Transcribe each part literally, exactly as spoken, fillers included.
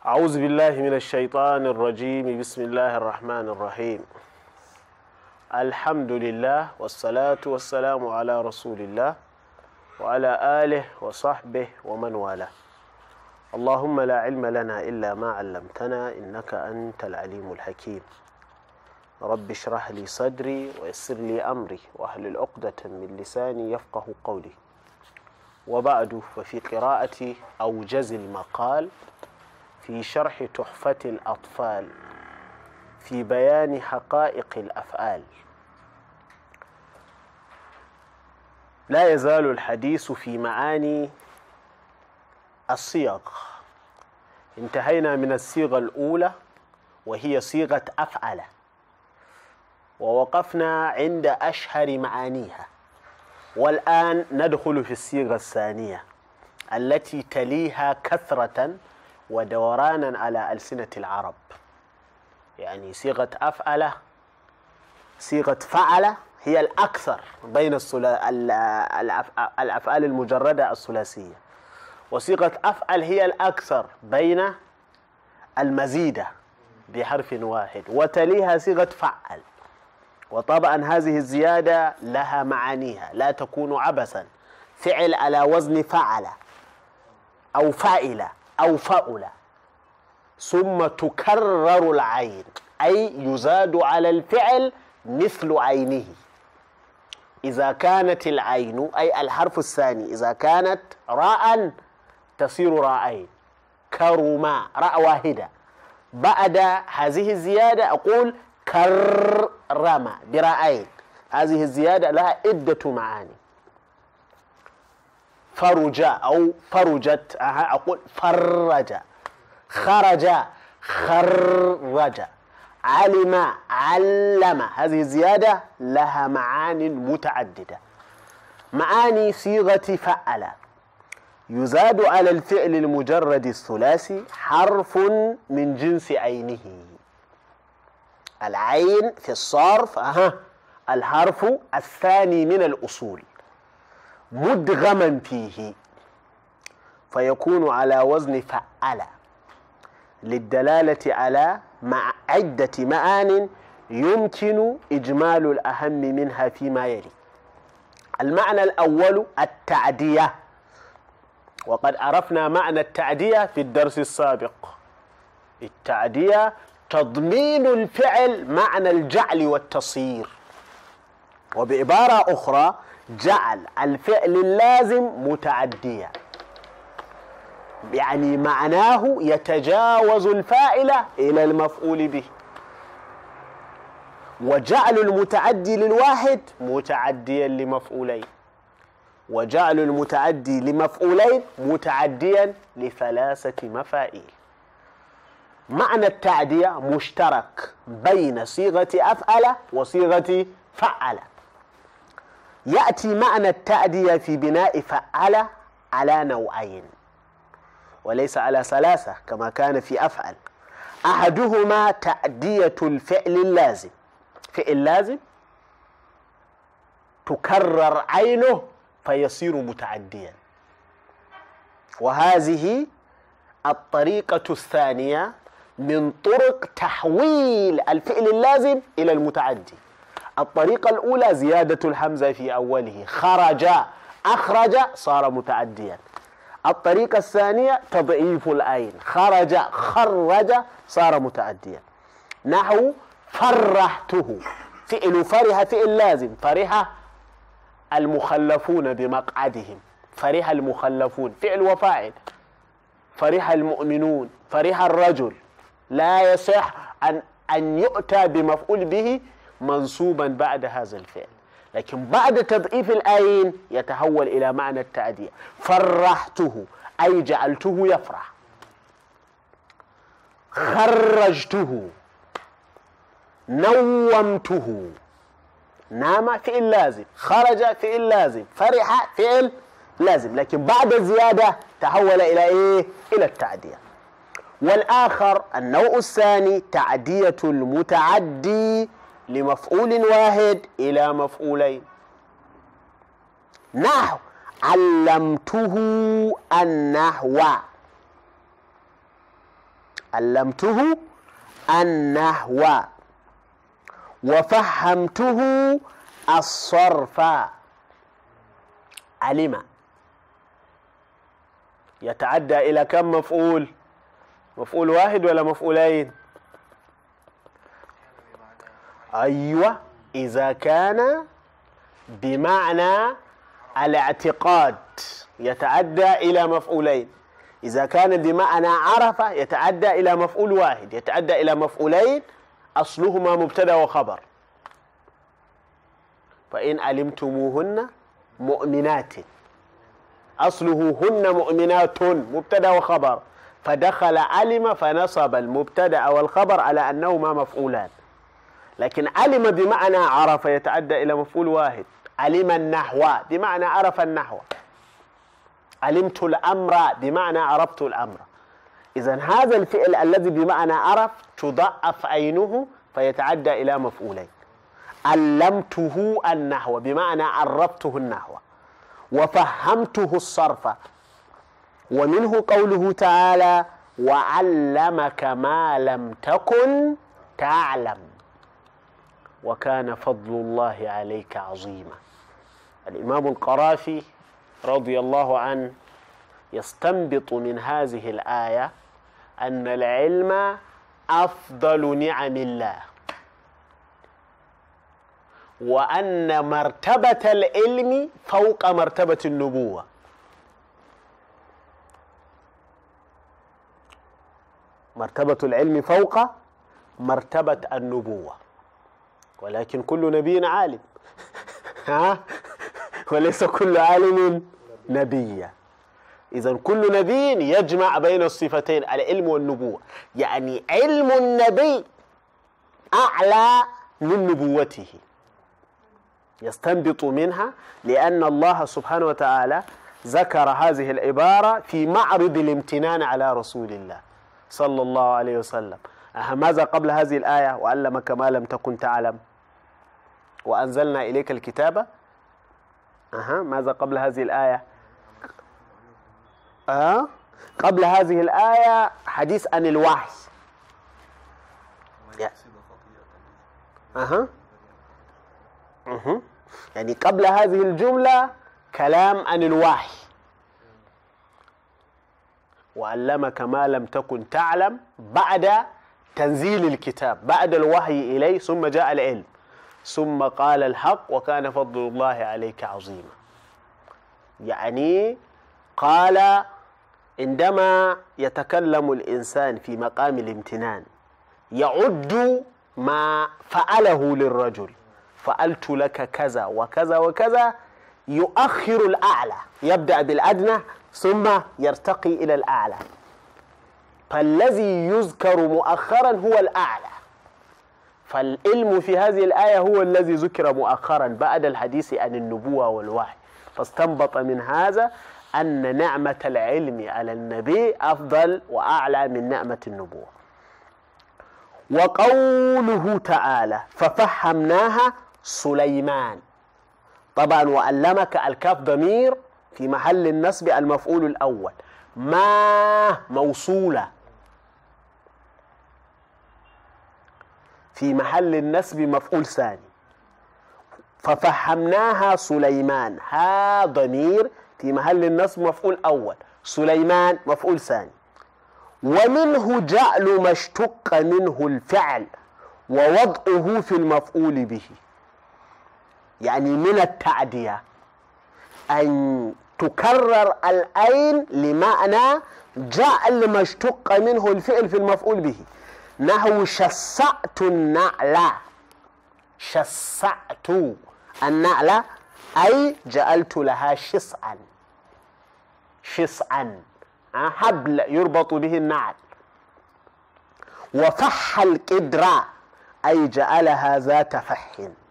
أعوذ بالله من الشيطان الرجيم. بسم الله الرحمن الرحيم. الحمد لله والصلاة والسلام على رسول الله وعلى آله وصحبه ومن والاه. اللهم لا علم لنا إلا ما علمتنا إنك أنت العليم الحكيم. رب اشرح لي صدري ويسر لي أمري واحلل عقدة من لساني يفقه قولي. وبعد، ففي قراءة أوجز المقال في شرح تحفة الأطفال في بيان حقائق الأفعال. لا يزال الحديث في معاني الصيغ. انتهينا من الصيغة الأولى وهي صيغة أفعل، ووقفنا عند أشهر معانيها، والآن ندخل في الصيغة الثانية التي تليها كثرة ودورانا على ألسنة العرب. يعني صيغة أفعل، صيغة فعل هي الأكثر بين الأفعال المجردة الثلاثية، وصيغة أفعل هي الأكثر بين المزيدة بحرف واحد، وتليها صيغة فعل. وطبعا هذه الزيادة لها معانيها، لا تكون عبثا. فعل على وزن فعل أو فاعل أو فأل، ثم تكرر العين، أي يزاد على الفعل مثل عينه. إذا كانت العين أي الحرف الثاني إذا كانت راء تصير راءين، كرما راء واحدة. بعد هذه الزيادة أقول كرم براءين. هذه الزيادة لها عدة معاني. فرج أو فرجت، أقول فرج. خرج خرج. علم علم. هذه الزيادة لها معاني متعددة. معاني صيغة فعل: يزاد على الفعل المجرد الثلاثي حرف من جنس عينه. العين في الصرف أها الحرف الثاني من الأصول مدغما فيه، فيكون على وزن فعل، للدلالة على مع عدة معان يمكن إجمال الأهم منها فيما يلي. المعنى الأول التعدية، وقد عرفنا معنى التعدية في الدرس السابق. التعدية تضمين الفعل معنى الجعل والتصير، وبعبارة أخرى جعل الفعل اللازم متعديا، يعني معناه يتجاوز الفاعل إلى المفعول به. وجعل المتعدي للواحد متعديا لمفعولين، وجعل المتعدي لمفعولين متعديا لثلاثة مفاعيل. معنى التعدية مشترك بين صيغة أفعل وصيغة فعل. يأتي معنى التعدية في بناء فعل على نوعين وليس على ثلاثة كما كان في أفعل. أحدهما تعدية الفعل اللازم، فعل لازم تكرر عينه فيصير متعديا، وهذه الطريقة الثانية من طرق تحويل الفعل اللازم إلى المتعدي. الطريقة الأولى زيادة الحمزة في أوله، خرج أخرج صار متعديا. الطريقة الثانية تضعيف العين، خرج خرج صار متعديا. نحو فرحته، فعل فرح فعل لازم، فرح المخلفون بمقعدهم، فرح المخلفون فعل وفاعل. فرح المؤمنون، فرح الرجل. لا يصح أن أن يؤتى بمفعول به منصوبا بعد هذا الفعل، لكن بعد تضعيف العين يتحول إلى معنى التعدية. فرحته أي جعلته يفرح. خرجته نومته، نام فعل لازم، خرج فعل لازم، فرح فعل لازم، لكن بعد الزيادة تحول إلى إيه؟ إلى التعدية. والآخر النوع الثاني تعدية المتعدي لمفعول واحد إلى مفعولين. نحو علمته النحو، علمته النحو وفهمته الصرف. علم يتعدى إلى كم مفعول؟ مفعول واحد ولا مفعولين؟ أيوة، إذا كان بمعنى الاعتقاد يتعدى إلى مفعولين، إذا كان بمعنى عرف يتعدى إلى مفعول واحد، يتعدى إلى مفعولين أصلهما مبتدأ وخبر. فإن علمتموهن مؤمنات، أصله هن مؤمنات مبتدأ وخبر، فدخل علم فنصب المبتدأ والخبر على أنهما مفعولان. لكن علم بمعنى عرف يتعدى إلى مفعول واحد. علم النحو بمعنى عرف النحو. علمت الأمر بمعنى عرفت الأمر. إذن هذا الفعل الذي بمعنى عرف تضعف عينه فيتعدى إلى مفعولين. علمته النحو بمعنى عرفته النحو وفهمته الصرف. ومنه قوله تعالى وعلمك ما لم تكن تعلم وكان فضل الله عليك عظيما. الإمام القرافي رضي الله عنه يستنبط من هذه الآية أن العلم أفضل نعم الله، وأن مرتبة العلم فوق مرتبة النبوة. مرتبة العلم فوق مرتبة النبوة، ولكن كل نبي عالم ها وليس كل عالم نبيا. إذن كل نبي يجمع بين الصفتين العلم والنبوة، يعني علم النبي أعلى من نبوته. يستنبط منها لأن الله سبحانه وتعالى ذكر هذه العبارة في معرض الامتنان على رسول الله صلى الله عليه وسلم. ماذا قبل هذه الآية؟ وعلمك ما لم تكن تعلم وأنزلنا إليك الكتاب. أها ماذا قبل هذه الآية؟ أه؟ قبل هذه الآية حديث عن الوحي. أها أها يعني قبل هذه الجملة كلام عن الوحي. وعلمك ما لم تكن تعلم بعد تنزيل الكتاب، بعد الوحي إليه، ثم جاء العلم، ثم قال الحق وكان فضل الله عليك عظيما. يعني قال عندما يتكلم الإنسان في مقام الامتنان يعد ما فعله للرجل، فعلت لك كذا وكذا وكذا، يؤخر الأعلى، يبدأ بالأدنى ثم يرتقي إلى الأعلى. فالذي يذكر مؤخرا هو الأعلى. فالعلم في هذه الآية هو الذي ذكر مؤخرا بعد الحديث عن النبوة والوحي. فاستنبط من هذا أن نعمة العلم على النبي أفضل وأعلى من نعمة النبوة. وقوله تعالى ففهمناها سليمان، طبعا وعلمك الكاف ضمير في محل النصب المفعول الأول، ما موصولة في محل النصب مفعول ثاني. ففهمناها سليمان، ها ضمير في محل النصب مفعول أول، سليمان مفعول ثاني. ومنه جعل ما اشتق منه الفعل ووضعه في المفعول به، يعني من التعدية أن تكرر العين لمعنى جعل ما اشتق منه الفعل في المفعول به. نحو شسعت النعل، شسعت النعل أي جعلت لها شسعا، شسعا حبل يربط به النعل. وفح القدر أي جعلها ذات فح.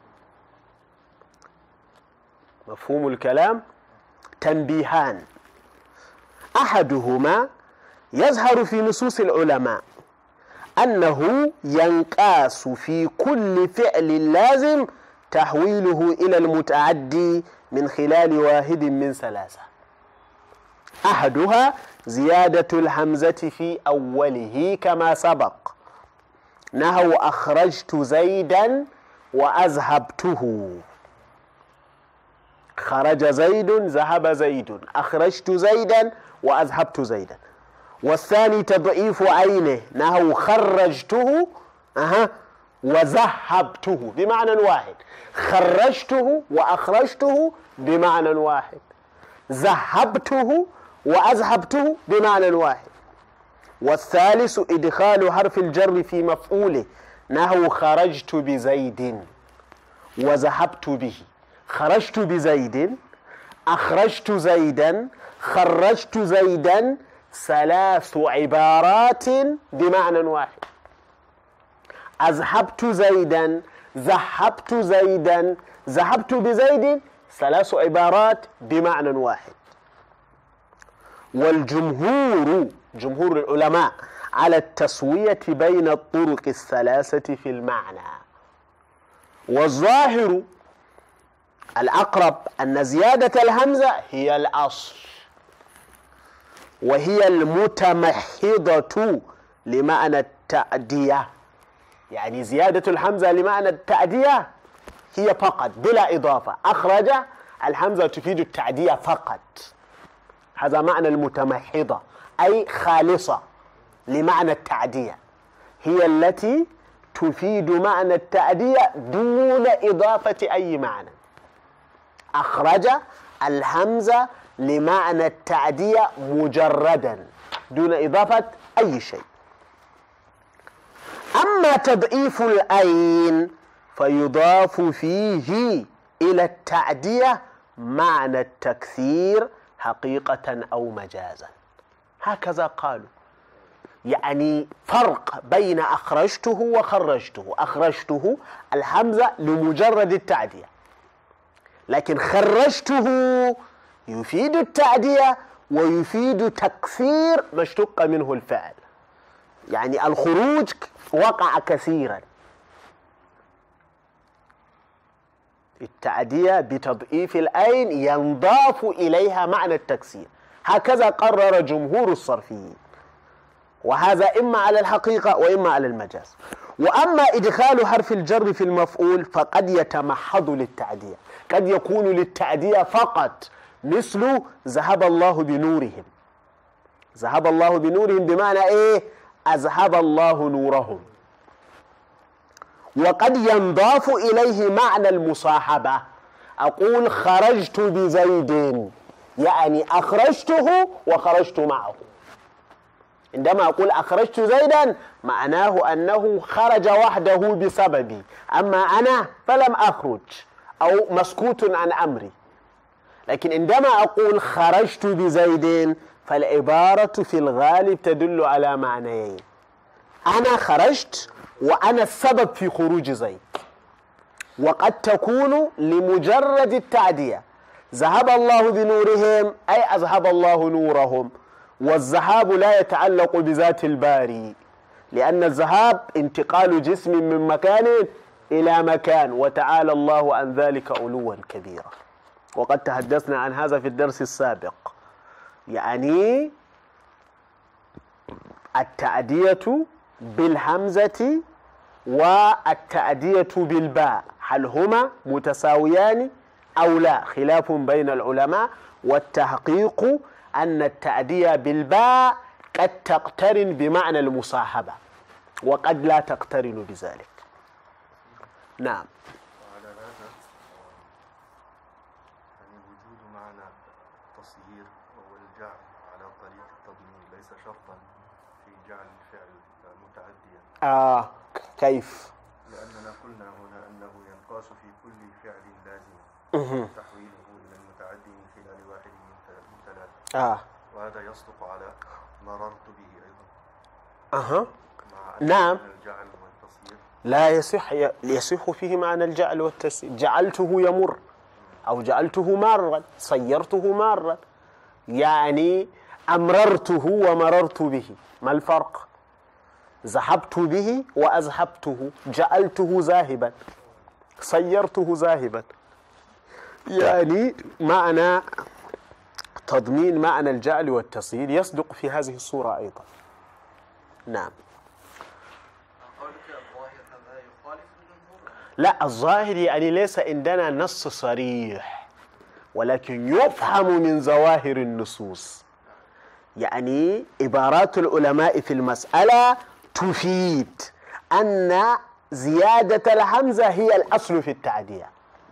مفهوم الكلام؟ تنبيهان، أحدهما يظهر في نصوص العلماء أنه ينقاس في كل فعل لازم تحويله إلى المتعدي من خلال واحد من ثلاثة. أحدها زيادة الهمزة في أوله كما سبق، نحو أخرجت زيدا وأذهبته. خرج زيد، ذهب زيد، أخرجت زيدا وأذهبت زيدا. والثاني تضعيف عينه، نحو خرجته أها وذهبته بمعنى واحد. خرجته وأخرجته بمعنى واحد، ذهبته وأذهبته بمعنى واحد. والثالث إدخال حرف الجر في مفعوله، نحو خرجت بزيد وذهبت به. خرجت بزيد، أخرجت زيدا، خرجت زيدا، ثلاث عبارات بمعنى واحد. أذهبت زيدا، ذهبت زيدا، ذهبت بزيد، ثلاث عبارات بمعنى واحد. والجمهور، جمهور العلماء، على التسوية بين الطرق الثلاثة في المعنى. والظاهر الأقرب أن زيادة الهمزة هي الأصل، وهي المتمحضة لمعنى التأدية. يعني زيادة الهمزة لمعنى التأدية هي فقط بلا إضافة. أخرج الهمزة تفيد التأدية فقط، هذا معنى المتمحضة، أي خالصة لمعنى التأدية، هي التي تفيد معنى التأدية دون إضافة أي معنى. أخرج الهمزة لمعنى التأدية مجردا دون إضافة أي شيء. أما تضعيف العين فيضاف فيه إلى التأدية معنى التكثير حقيقة أو مجازا، هكذا قالوا. يعني فرق بين أخرجته وخرجته. أخرجته الهمزة لمجرد التعدية، لكن خرجته يفيد التعدية ويفيد تكثير ما اشتق منه الفعل. يعني الخروج وقع كثيرا، التعدية بتضعيف العين ينضاف إليها معنى التكسير، هكذا قرر جمهور الصرفيين، وهذا إما على الحقيقة وإما على المجاز. وأما إدخال حرف الجر في المفعول فقد يتمحض للتعدية، قد يكون للتعدية فقط، مثل ذهب الله بنورهم. ذهب الله بنورهم بمعنى إيه؟ أذهب الله نورهم. وقد ينضاف إليه معنى المصاحبة، أقول خرجت بزيد، يعني أخرجته وخرجت معه. عندما أقول أخرجت زيدا معناه أنه خرج وحده بسببي، أما أنا فلم أخرج أو مسكوت عن أمري. لكن عندما أقول خرجت بزيد فالعبارة في الغالب تدل على معنيين: أنا خرجت وأنا السبب في خروج زيد. وقد تكون لمجرد التعدية، ذهب الله بنورهم أي أذهب الله نورهم، والذهاب لا يتعلق بذات الباري، لأن الذهاب انتقال جسم من مكان إلى مكان، وتعالى الله عن ذلك علوا كبيرا، وقد تحدثنا عن هذا في الدرس السابق. يعني التعدية بالهمزة والتأدية بالباء هل هما متساويان أو لا؟ خلاف بين العلماء، والتحقيق أن التأدية بالباء قد تقترن بمعنى المصاحبة وقد لا تقترن بذلك. نعم. وعلى هذا يعني وجود معنى التصيير وهو الجعل على طريق التضمين ليس شرطا في جعل الفعل متعديا. آه كيف؟ لأننا قلنا هنا أنه ينقاس في كل فعل لازم تحويله إلى المتعدي من خلال واحد من ثلاثة. آه. وهذا يصدق على مررت به أيضا. أها. مع نعم. الجعل والتصيير لا يصح يصح فيه معنى الجعل والتسيير. جعلته يمر أو جعلته مارا، صيرته مارا، يعني أمررته ومررت به. ما الفرق؟ ذهبت به وأذهبته، جعلته ذاهبا، صيرته ذاهبا. يعني معنى تضمين معنى الجعل والتصيير يصدق في هذه الصورة أيضا. نعم. لا، الظاهر يعني ليس عندنا نص صريح، ولكن يفهم من ظواهر النصوص. يعني عبارات العلماء في المسألة تفيد أن زيادة الهمزة هي الأصل في التعدية،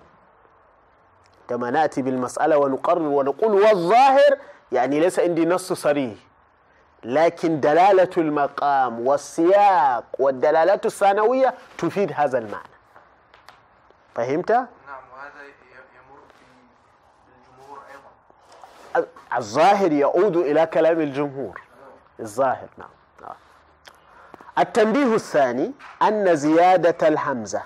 كما نأتي بالمسألة ونقرر ونقول والظاهر يعني ليس عندي نص صريح، لكن دلالة المقام والسياق والدلالات الثانوية تفيد هذا المعنى. فهمت؟ نعم. وهذا يمر في الجمهور أيضا. الظاهر يعود إلى كلام الجمهور. الظاهر. نعم. التنبيه الثاني أن زيادة الهمزة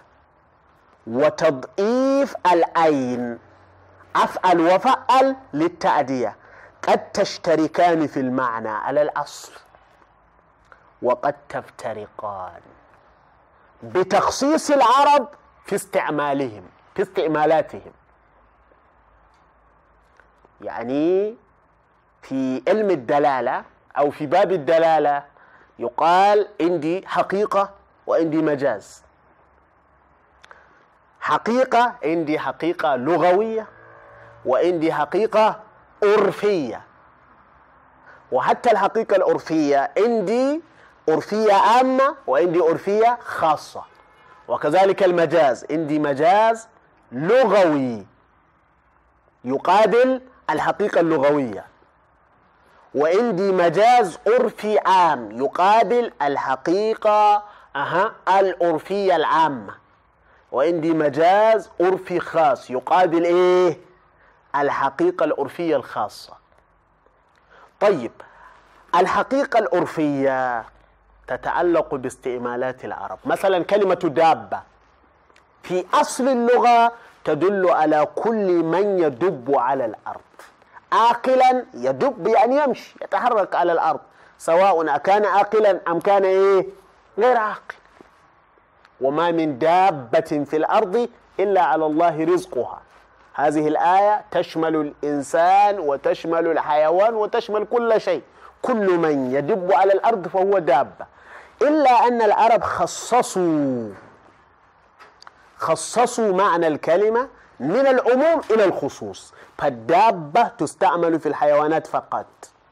وتضعيف العين أفعل وفعل للتعدية قد تشتركان في المعنى على الأصل، وقد تفترقان بتخصيص العرب في استعمالهم في استعمالاتهم. يعني في علم الدلالة أو في باب الدلالة يقال عندي حقيقة وعندي مجاز. حقيقة عندي حقيقة لغوية وعندي حقيقة عرفية، وحتى الحقيقة العرفية عندي عرفية عامة وعندي عرفية خاصة، وكذلك المجاز عندي مجاز لغوي يقابل الحقيقة اللغوية، وعندي مجاز عرفي عام يقابل الحقيقة أها العرفية العامة، وعندي مجاز عرفي خاص يقابل إيه؟ الحقيقة العرفية الخاصة. طيب، الحقيقة العرفية تتعلق باستعمالات العرب. مثلا كلمة دابة في أصل اللغة تدل على كل من يدب على الأرض. عاقلا يدب يعني يمشي يتحرك على الأرض، سواء أكان عاقلا أم كان إيه؟ غير عاقل. وما من دابة في الأرض إلا على الله رزقها. هذه الآية تشمل الإنسان وتشمل الحيوان وتشمل كل شيء، كل من يدب على الأرض فهو دابة، إلا أن العرب خصصوا خصصوا معنى الكلمة من العموم إلى الخصوص، فالدابة تستعمل في الحيوانات فقط.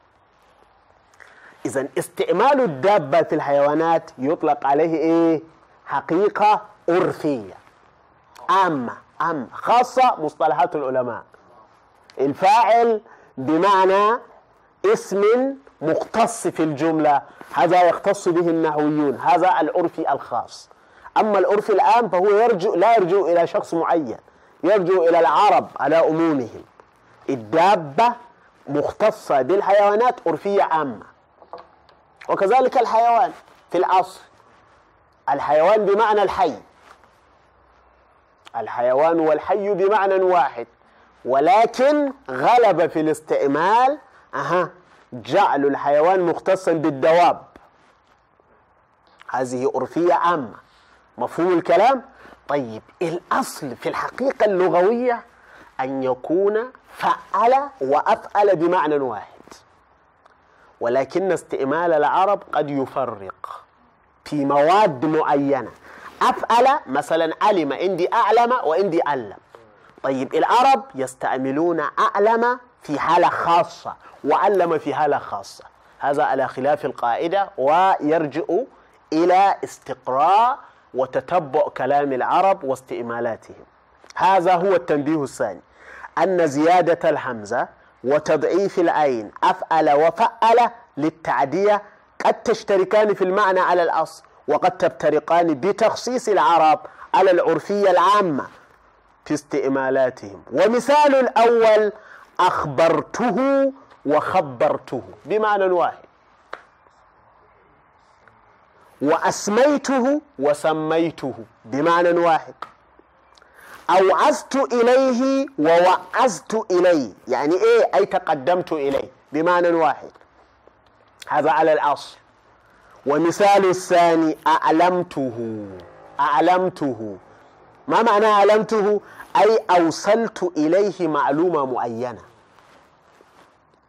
إذن استعمال الدابة في الحيوانات يطلق عليه إيه؟ حقيقة عرفية عامة عامة خاصة. مصطلحات العلماء الفاعل بمعنى اسم مختص في الجملة، هذا يختص به النحويون، هذا العرفي الخاص. أما العرف العام فهو يرجع لا يرجع إلى شخص معين، يرجع إلى العرب على عمومهم. الدابة مختصة بالحيوانات عرفية عامة، وكذلك الحيوان في الأصل. الحيوان بمعنى الحي، الحيوان والحي بمعنى واحد، ولكن غلب في الاستعمال أها جعل الحيوان مختصا بالدواب، هذه عرفية عامة. مفهوم الكلام؟ طيب، الأصل في الحقيقة اللغوية أن يكون فعل وأفعل بمعنى واحد، ولكن استعمال العرب قد يفرق في مواد معينة. أفعل مثلا علم، عندي أعلم وعندي علم. طيب، العرب يستعملون أعلم في حالة خاصة وعلم في حالة خاصة، هذا على خلاف القاعدة، ويرجع إلى استقراء وتتبع كلام العرب واستعمالاتهم. هذا هو التنبيه الثاني، أن زيادة الهمزة وتضعيف العين أفعل وفعل للتعدية قد تشتركان في المعنى على الأصل، وقد تفترقان بتخصيص العرب على العرفية العامة في استعمالاتهم. ومثال الأول أخبرته وخبرته بمعنى واحد، وأسميته وسميته بمعنى واحد، أوعزت إليه ووعزت إليه، يعني إيه؟ أي تقدمت إليه بمعنى واحد، هذا على الأصل. ومثال الثاني أعلمته أعلمته ما معنى أعلمته؟ أي أوصلت إليه معلومة معينة،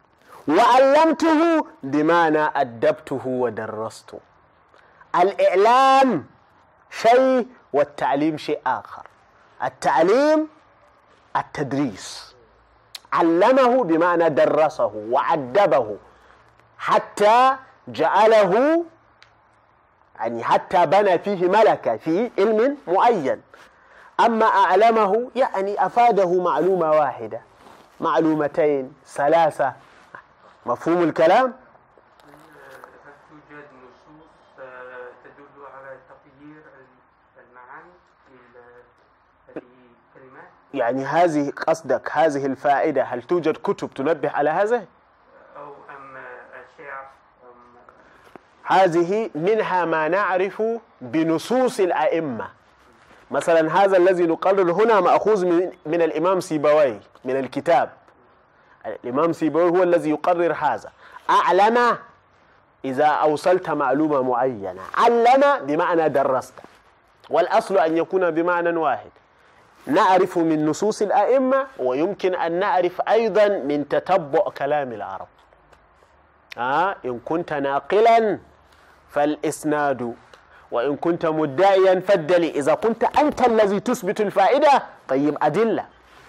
وعلمته بمعنى أدبته ودرسته. الإعلام شيء والتعليم شيء آخر. التعليم التدريس، علمه بمعنى درسه وأدبه حتى جعله، يعني حتى بنى فيه ملكة في علم معين. أما أعلمه يعني أفاده معلومة واحدة، معلومتين، ثلاثة. مفهوم الكلام؟ هل توجد نصوص تدل على تغيير المعاني لهذه الكلمات؟ يعني هذه قصدك هذه الفائدة، هل توجد كتب تنبه على هذا؟ أو أم شعر أم هذه منها ما نعرف بنصوص الأئمة. مثلا هذا الذي نقرر هنا مأخوذ من, من الإمام سيبويه من الكتاب. الإمام سيبويه هو الذي يقرر هذا. أعلم إذا أوصلت معلومة معينة، علم بمعنى درست، والأصل أن يكون بمعنى واحد. نعرف من نصوص الأئمة، ويمكن أن نعرف أيضا من تتبع كلام العرب. آه إن كنت ناقلا فالإسناد، وإن كنت مدعيا فالدليل. إذا كنت أنت الذي تثبت الفائدة طيب أدلة،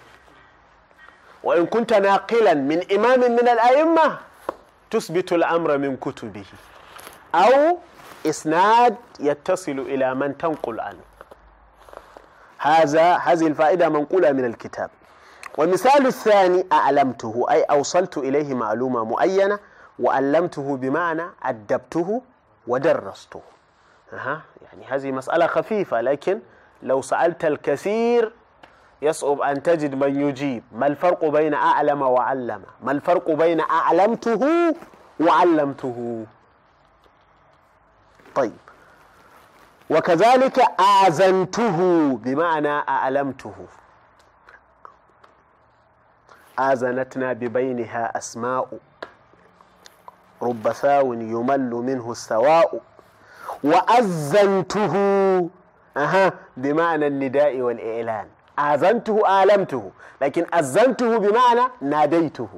وإن كنت ناقلا من إمام من الأئمة تثبت الأمر من كتبه، أو إسناد يتصل إلى من تنقل عنه. هذا هذه الفائدة منقولة من الكتاب. والمثال الثاني أعلمته، أي أوصلت إليه معلومة معينة، وألمته بمعنى أدبته ودرسته. أها، يعني هذه مسألة خفيفة، لكن لو سألت الكثير يصعب أن تجد من يجيب. ما الفرق بين أعلم وعلم؟ ما الفرق بين أعلمته وعلمته؟ طيب، وكذلك آذنته بمعنى أعلمته. آذنتنا ببينها أسماء، رب ثاو يمل منه السواء. وأذنته أها بمعنى النداء والإعلان. آذنته أعلمته، لكن أذنته بمعنى ناديته.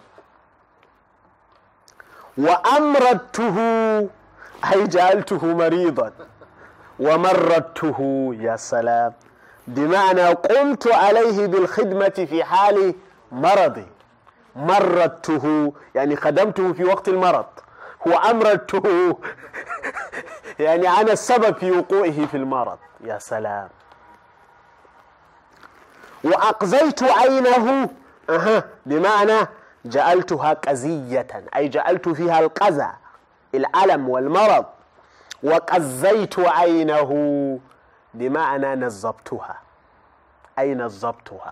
وأمرضته أي جعلته مريضا. ومرضته يا سلام بمعنى قمت عليه بالخدمة في حال مرضي. مرضته يعني خدمته في وقت المرض. وأمرضته يعني أنا السبب في وقوعه في المرض. يا سلام. وأقزيت عينه أها بمعنى جعلتها قزية، أي جعلت فيها القزى، الألم والمرض. وقزيت عينه بمعنى نظبتها، أي نظبتها.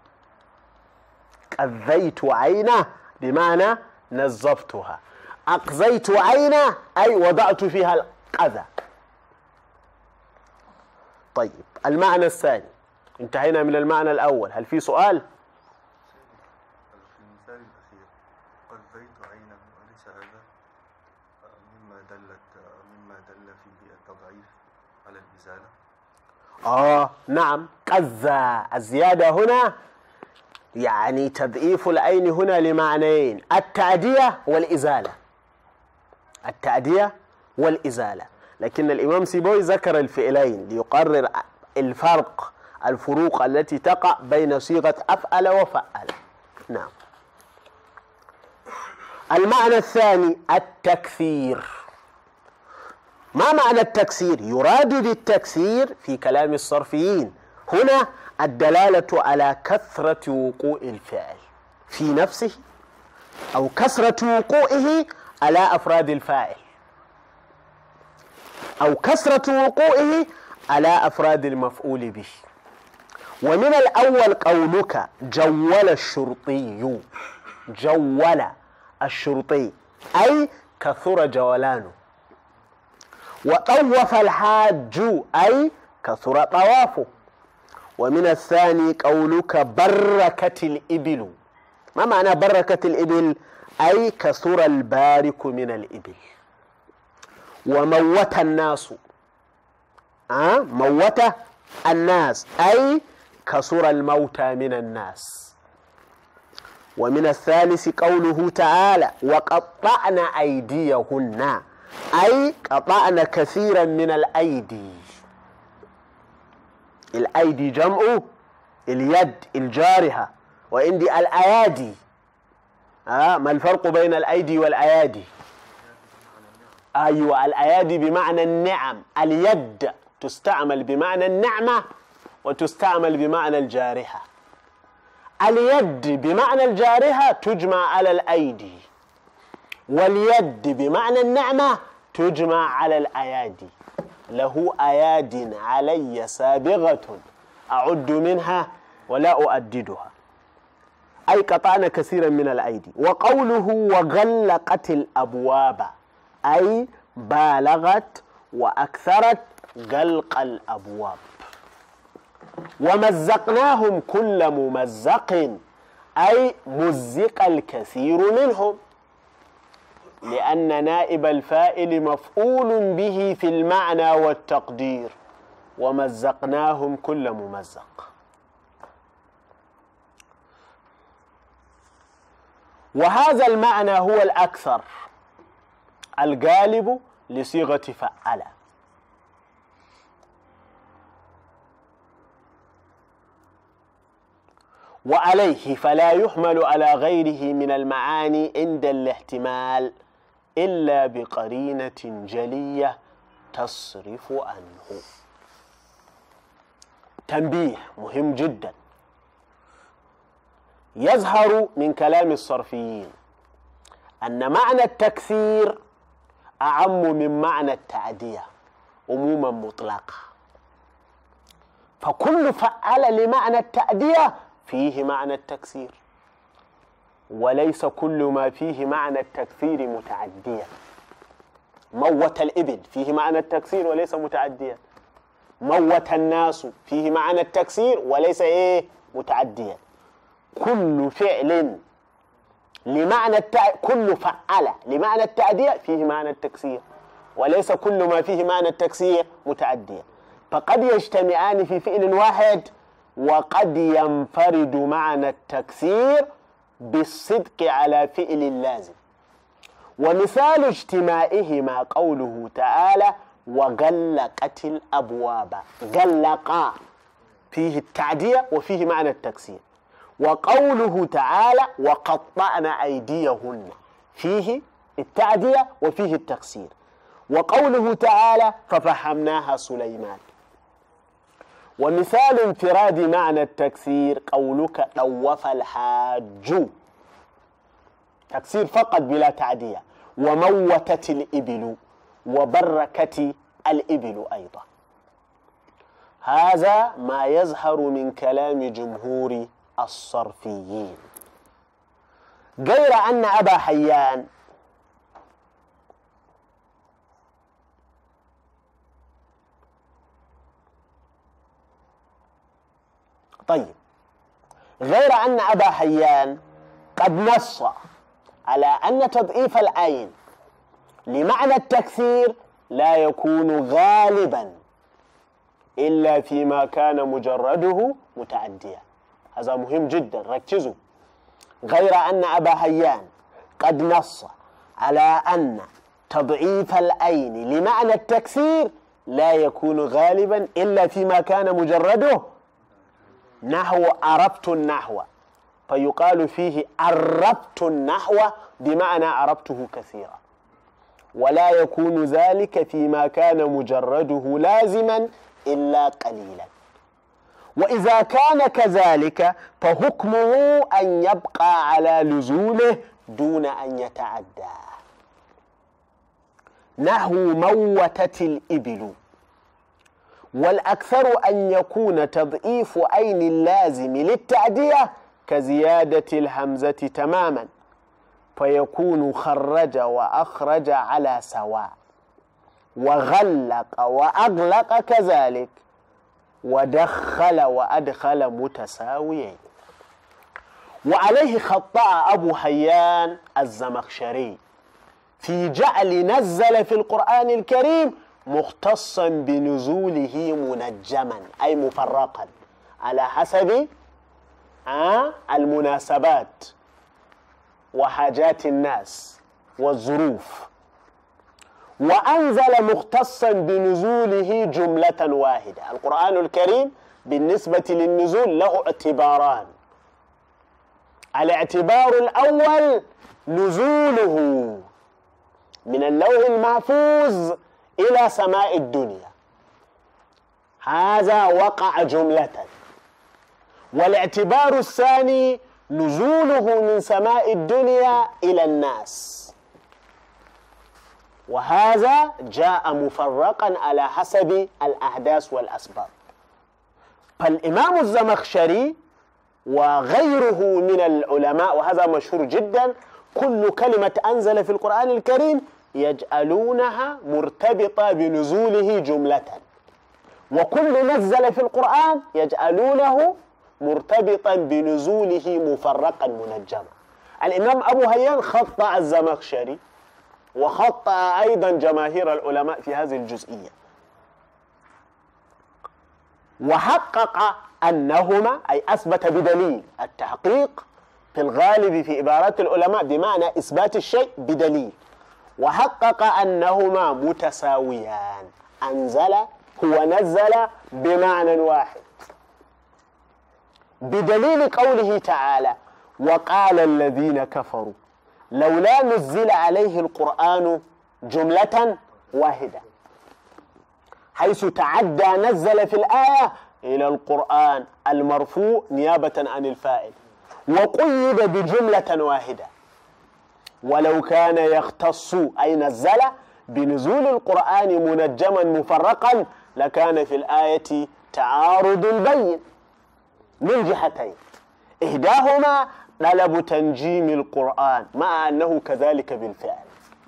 قزيت عينه بمعنى نظبتها. أقزيت عينه أي وضعت فيها القذى. طيب، المعنى الثاني انتهينا من المعنى الأول. هل في سؤال؟ في المثال الأخير قذيت عينه، أليس هذا مما دلت مما دل فيه التضعيف على الإزالة؟ آه نعم، قذى. الزيادة هنا يعني تضعيف العين هنا لمعنيين: التعدية والإزالة. التعدية والإزالة. لكن الإمام سيبوي ذكر الفعلين ليقرر الفرق، الفروق التي تقع بين صيغة أفعل وفعل. نعم. المعنى الثاني التكثير. ما معنى التكثير؟ يراد بالتكثير في كلام الصرفيين هنا الدلالة على كثرة وقوع الفعل في نفسه، أو كثرة وقوعه على أفراد الفاعل، أو كثرة وقوعه على أفراد المفعول به. ومن الأول قولك جول الشرطي. جول الشرطي أي كثر جولانه. وطوف الحاج أي كثر طوافه. ومن الثاني قولك بركت الإبل. ما معنى بركت الإبل؟ أي كثر البارك من الإبل. وموت الناس. أه؟ موت الناس أي كثر الموتى من الناس. ومن الثالث قوله تعالى وقطعن أيديهن، أي قطعن كثيرا من الأيدي. الأيدي جمع اليد الجارحة، وعندي الأيادي. آه ما الفرق بين الأيدي والأيادي؟ أيوة، الأيادي بمعنى النعم، اليد تستعمل بمعنى النعمة وتستعمل بمعنى الجارحة. اليد بمعنى الجارحة تجمع على الأيدي، واليد بمعنى النعمة تجمع على الأيادي. له أياد علي سابغة أعد منها ولا أؤددها، أي قطعنا كثيرا من الأيدي. وقوله وغلقت الأبواب، أي بالغت وأكثرت غلق الأبواب. ومزقناهم كل ممزق، أي مزق الكثير منهم، لأن نائب الفاعل مفعول به في المعنى والتقدير. ومزقناهم كل ممزق. وهذا المعنى هو الأكثر الغالب لصيغة فعل. وعليه فلا يحمل على غيره من المعاني عند الاحتمال إلا بقرينة جلية تصرف عنه. تنبيه مهم جدا، يظهر من كلام الصرفيين أن معنى التكثير أعم من معنى التعدية عموما مطلقا، فكل فعل لمعنى التعدية فيه معنى التكثير، وليس كل ما فيه معنى التكثير متعديا. موت الإبل فيه معنى التكثير وليس متعديا، موت الناس فيه معنى التكثير وليس إيه متعديا. كل فعل لمعنى التع... كل فعل لمعنى التعدية فيه معنى التكثير، وليس كل ما فيه معنى التكثير متعديا. فقد يجتمعان في فعل واحد، وقد ينفرد معنى التكثير بالصدق على فعل لازم. ومثال اجتماعهما قوله تعالى وغلقت الأبواب. غلق فيه التعدية وفيه معنى التكثير. وقوله تعالى وقطعن أيديهن فيه التعدية وفيه التكثير. وقوله تعالى ففهمناها سليمان. ومثال انفراد معنى التكثير قولك طوف الحاج، تكثير فقط بلا تعدية. وموتت الإبل وبركت الإبل أيضا. هذا ما يظهر من كلام جمهور الصرفيين، غير أن أبا حيان طيب غير أن أبا حيان قد نص على أن تضعيف العين لمعنى التكثير لا يكون غالبا إلا فيما كان مجرده متعديا. هذا مهم جدا، ركزوا. غير أن أبا حيان قد نص على أن تضعيف العين لمعنى التكثير لا يكون غالبا إلا فيما كان مجرده نحو عرفت النحو، فيقال فيه عرفت النحو بمعنى عرفته كثيرا، ولا يكون ذلك فيما كان مجرده لازما إلا قليلا. وإذا كان كذلك فحكمه أن يبقى على لزومه دون أن يتعدى، نحو موتت الإبل. والأكثر أن يكون تضعيف عين اللازم للتعدية كزيادة الهمزة تماما، فيكون خرج وأخرج على سواء، وغلق وأغلق كذلك، ودخل وأدخل متساويين. وعليه خطأ أبو حيان الزمخشري في جعل نزل في القرآن الكريم مختصا بنزوله منجما، أي مفرقا على حسب المناسبات وحاجات الناس والظروف، وأنزل مختصا بنزوله جملة واحدة. القرآن الكريم بالنسبة للنزول له اعتباران. الاعتبار الأول نزوله من اللوح المحفوظ إلى سماء الدنيا، هذا وقع جملة. والاعتبار الثاني نزوله من سماء الدنيا إلى الناس، وهذا جاء مفرقا على حسب الأحداث والأسباب. فالإمام الزمخشري وغيره من العلماء، وهذا مشهور جدا، كل كلمة أنزل في القرآن الكريم يجعلونها مرتبطة بنزوله جملة، وكل نزل في القرآن يجعلونه مرتبطا بنزوله مفرقا منجما. الإمام أبو هيان خطأ الزمخشري وخطأ أيضا جماهير العلماء في هذه الجزئية، وحقق أنهما، أي أثبت بدليل. التحقيق في الغالب في عبارات العلماء بمعنى إثبات الشيء بدليل، وحقق أنهما متساويان. أنزل هو نزل بمعنى واحد، بدليل قوله تعالى: وقال الذين كفروا لولا نزل عليه القرآن جملة واحدة، حيث تعدى نزل في الآية إلى القرآن المرفوع نيابة عن الفاعل، وقيد بجملة واحدة. ولو كان يختص أي نزل بنزول القرآن منجما مفرقا لكان في الآية تعارض بين من جهتين، إحداهما طلب تنجيم القرآن مع أنه كذلك بالفعل،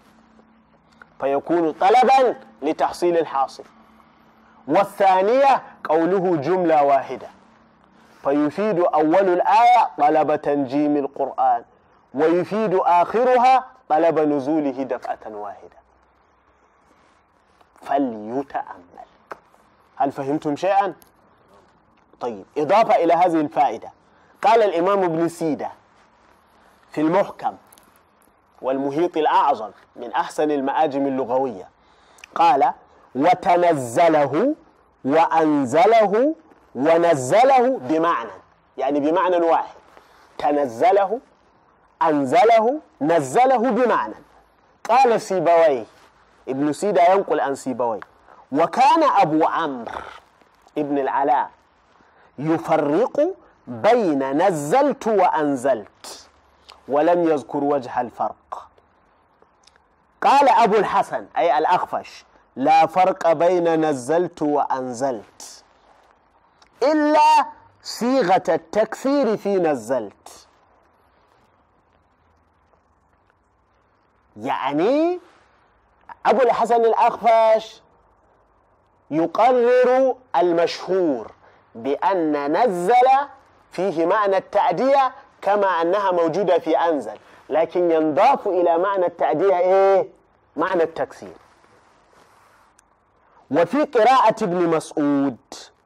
فيكون طلبا لتحصيل الحاصل، والثانية قوله جملة واحدة، فيفيد أول الآية طلب تنجيم القرآن، ويفيد آخرها طلب نزوله دفعة واحدة. فليتأمل. هل فهمتم شيئا؟ طيب، إضافة إلى هذه الفائدة، قال الإمام ابن سيدة في المحكم والمحيط الأعظم من أحسن المآجم اللغوية، قال: وتنزله وأنزله ونزله بمعنى، يعني بمعنى واحد. تنزله، أنزله، نزله بمعنى. قال سيبويه، ابن سيدة ينقل عن سيبويه: وكان أبو عمرو ابن العلاء يفرق بين نزلت وأنزلت، ولم يذكر وجه الفرق. قال أبو الحسن أي الأخفش: لا فرق بين نزلت وأنزلت إلا صيغة التكثير في نزلت. يعني أبو الحسن الأخفش يقرر المشهور بأن نزل فيه معنى التعدية كما أنها موجودة في أنزل، لكن ينضاف إلى معنى التعدية إيه؟ معنى التكثير. وفي قراءة ابن مسعود: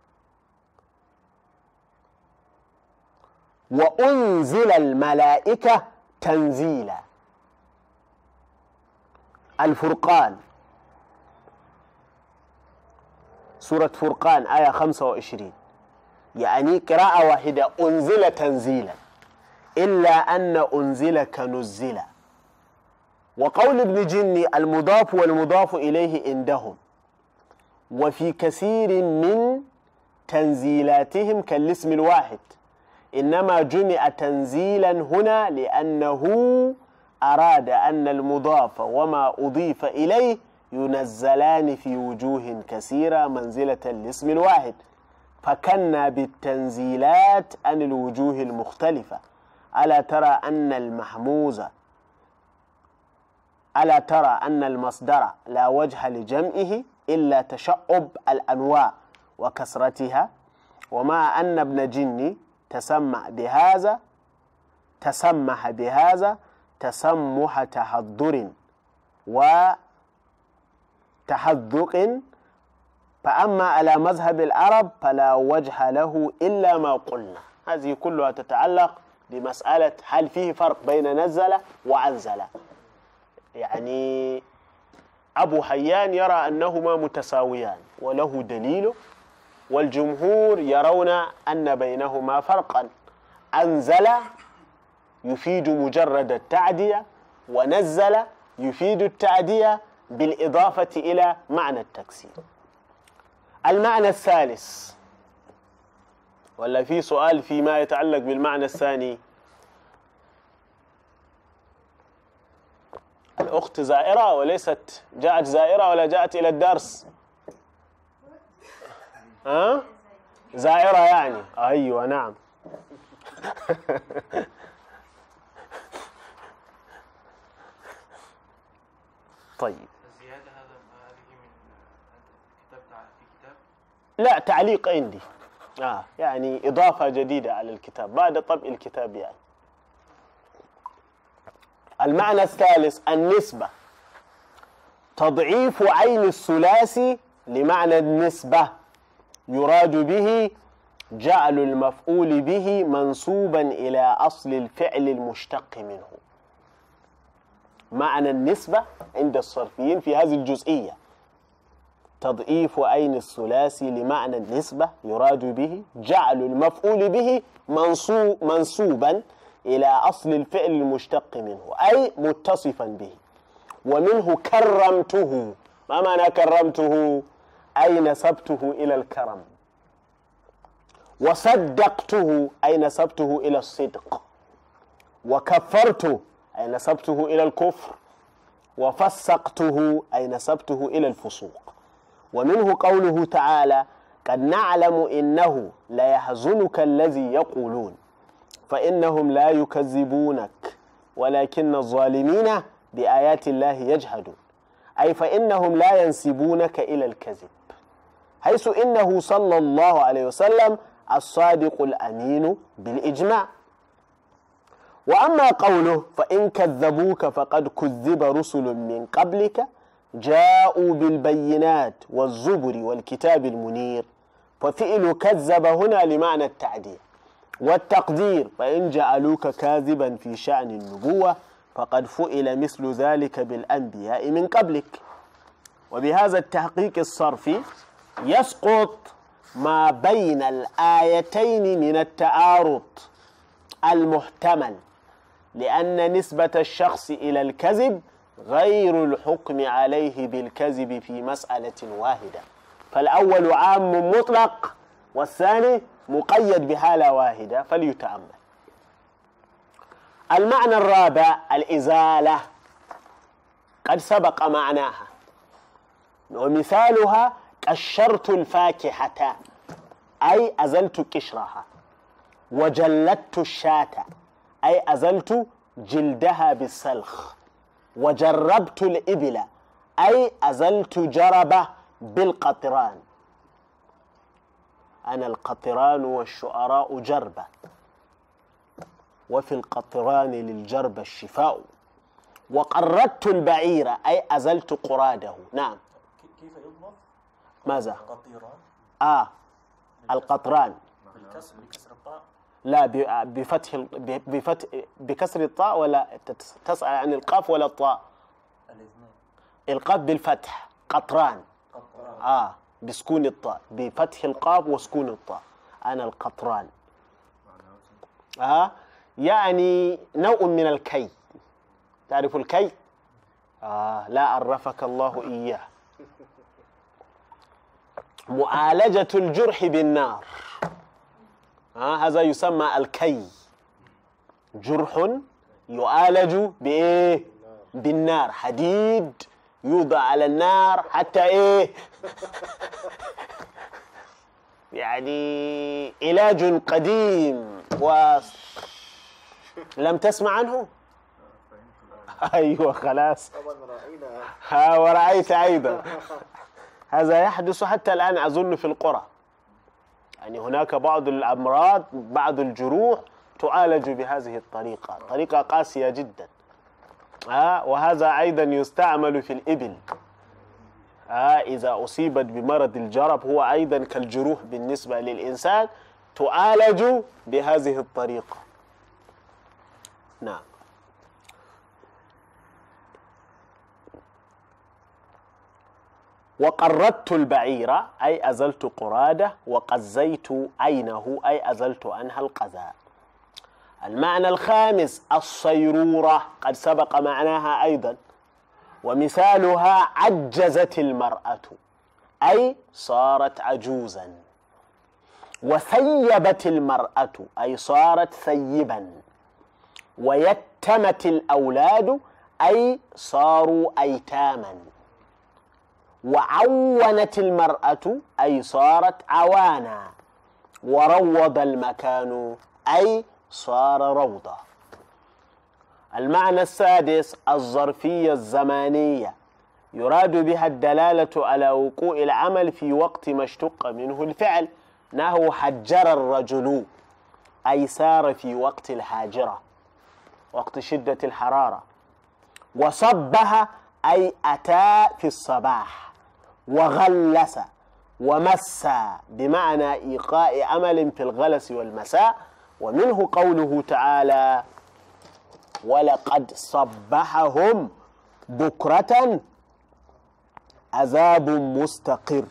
وأنزل الملائكة تنزيلا. الفرقان، سورة فرقان آية خمسة وعشرين، يعني قراءة واحدة: أنزل تنزيلا، إلا أن أنزل كنزل. وقول ابن جني: المضاف والمضاف إليه عندهم، وفي كثير من تنزيلاتهم كالاسم الواحد، إنما جمع تنزيلا هنا لأنه أراد أن المضاف وما أضيف إليه ينزلان في وجوه كثيرة منزلة الاسم الواحد، فكنا بالتنزيلات عن الوجوه المختلفة. ألا ترى أن المحموز ألا ترى أن المصدر لا وجه لجمعه إلا تشعب الأنواع وكثرتها. ومع أن ابن جني تسمع بهذا تسمح بهذا تسمح تحضر وتحذق، فأما على مذهب العرب فلا وجه له إلا ما قلنا. هذه كلها تتعلق بمسألة هل فيه فرق بين نزل وأنزل. يعني أبو حيان يرى أنهما متساويان وله دليل، والجمهور يرون أن بينهما فرقا. أنزل يفيد مجرد التعدية، ونزل يفيد التعدية بالإضافة إلى معنى التكسير. المعنى الثالث، ولا في سؤال فيما يتعلق بالمعنى الثاني؟ الأخت زائرة وليست جاءت زائرة ولا جاءت إلى الدرس؟ ها؟ زائرة يعني. أيوة نعم. طيب. الزيادة هذا هذه من كتاب في كتاب؟ لا، تعليق عندي. آه يعني إضافة جديدة على الكتاب بعد طبع الكتاب يعني. المعنى الثالث النسبة، تضعيف عين الثلاثي لمعنى النسبة، يراد به جعل المفعول به منسوبا إلى أصل الفعل المشتق منه. معنى النسبة عند الصرفيين في هذه الجزئية تضعيف عين الثلاثي لمعنى النسبة، يراد به جعل المفعول به منصوب منسوبا إلى أصل الفعل المشتق منه، أي متصفا به. ومنه كرمته. ما معنى كرمته؟ أي نسبته إلى الكرم. وصدقته أي نسبته إلى الصدق. وكفرته أي نسبته إلى الكفر. وفسقته أي نسبته إلى الفسوق. ومنه قوله تعالى: قد نعلم إنه ليحزنك الذي يقولون فإنهم لا يكذبونك ولكن الظالمين بآيات الله يجحدون، أي فإنهم لا ينسبونك إلى الكذب، حيث إنه صلى الله عليه وسلم الصادق الأمين بالإجماع. وأما قوله: فإن كذبوك فقد كذب رسل من قبلك جاءوا بالبينات والزبر والكتاب المنير، ففعل كذب هنا لمعنى التعديل والتقدير. فإن جعلوك كاذبا في شأن النبوة فقد فعل مثل ذلك بالأنبياء من قبلك. وبهذا التحقيق الصرفي يسقط ما بين الآيتين من التعارض المحتمل، لأن نسبة الشخص إلى الكذب غير الحكم عليه بالكذب في مسألة واحدة، فالأول عام مطلق والثاني مقيد بحالة واحدة، فليتأمل. المعنى الرابع الإزالة، قد سبق معناها، ومثالها: قشرت الفاكهة أي أزلت قشرها، وجلدت الشاة أي أزلت جلدها بالسلخ، وجربت الإبل أي أزلت جربة بالقطران. أنا القطران والشعراء جربة، وفي القطران للجرب الشفاء. وقردت البعير أي أزلت قراده. نعم. كيف يضبط؟ ماذا؟ قطيران. آه القطران. بالكسر بكسر الطاء؟ لا، بفتح بفتح بكسر الطاء، ولا تسأل عن القاف ولا الطاء؟ الاثنين. القاف بالفتح قطران. قطران. آه بسكون الطاء، بفتح القاف وسكون الطاء. أنا القطران. آه يعني نوع من الكي. تعرف الكي؟ آه لا عرفك الله إياه. معالجة الجرح بالنار، آه هذا يسمى الكي. جرح يعالج بإيه؟ بالنار. حديد يوضع على النار حتى إيه؟ يعني علاج قديم ولم تسمع عنه؟ أيوة خلاص. ها ورأيت أيضا هذا يحدث حتى الآن أظن في القرى. يعني هناك بعض الأمراض، بعض الجروح تعالج بهذه الطريقة، طريقة قاسية جدا. آه وهذا أيضا يستعمل في الإبل. آه إذا أصيبت بمرض الجرب هو أيضا كالجروح بالنسبة للإنسان، تعالج بهذه الطريقة. نعم. وقردت البعير أي أزلت قراده، وقزيت عينه أي أزلت عنها القذى. المعنى الخامس الصيرورة، قد سبق معناها أيضا، ومثالها عجزت المرأة أي صارت عجوزا، وثيبت المرأة أي صارت ثيبا، ويتمت الأولاد أي صاروا أيتاما، وعونت المرأة أي صارت عوانا، وروض المكان أي صار روضة. المعنى السادس الظرفية الزمانية، يراد بها الدلالة على وقوع العمل في وقت ما اشتق منه الفعل، نحو حجر الرجل أي سار في وقت الحاجرة، وقت شدة الحرارة. وصبها أي أتى في الصباح، وغلس ومس بمعنى إيقاء عمل في الغلس والمساء. ومنه قوله تعالى ولقد صبحهم بكرة عذاب مستقر.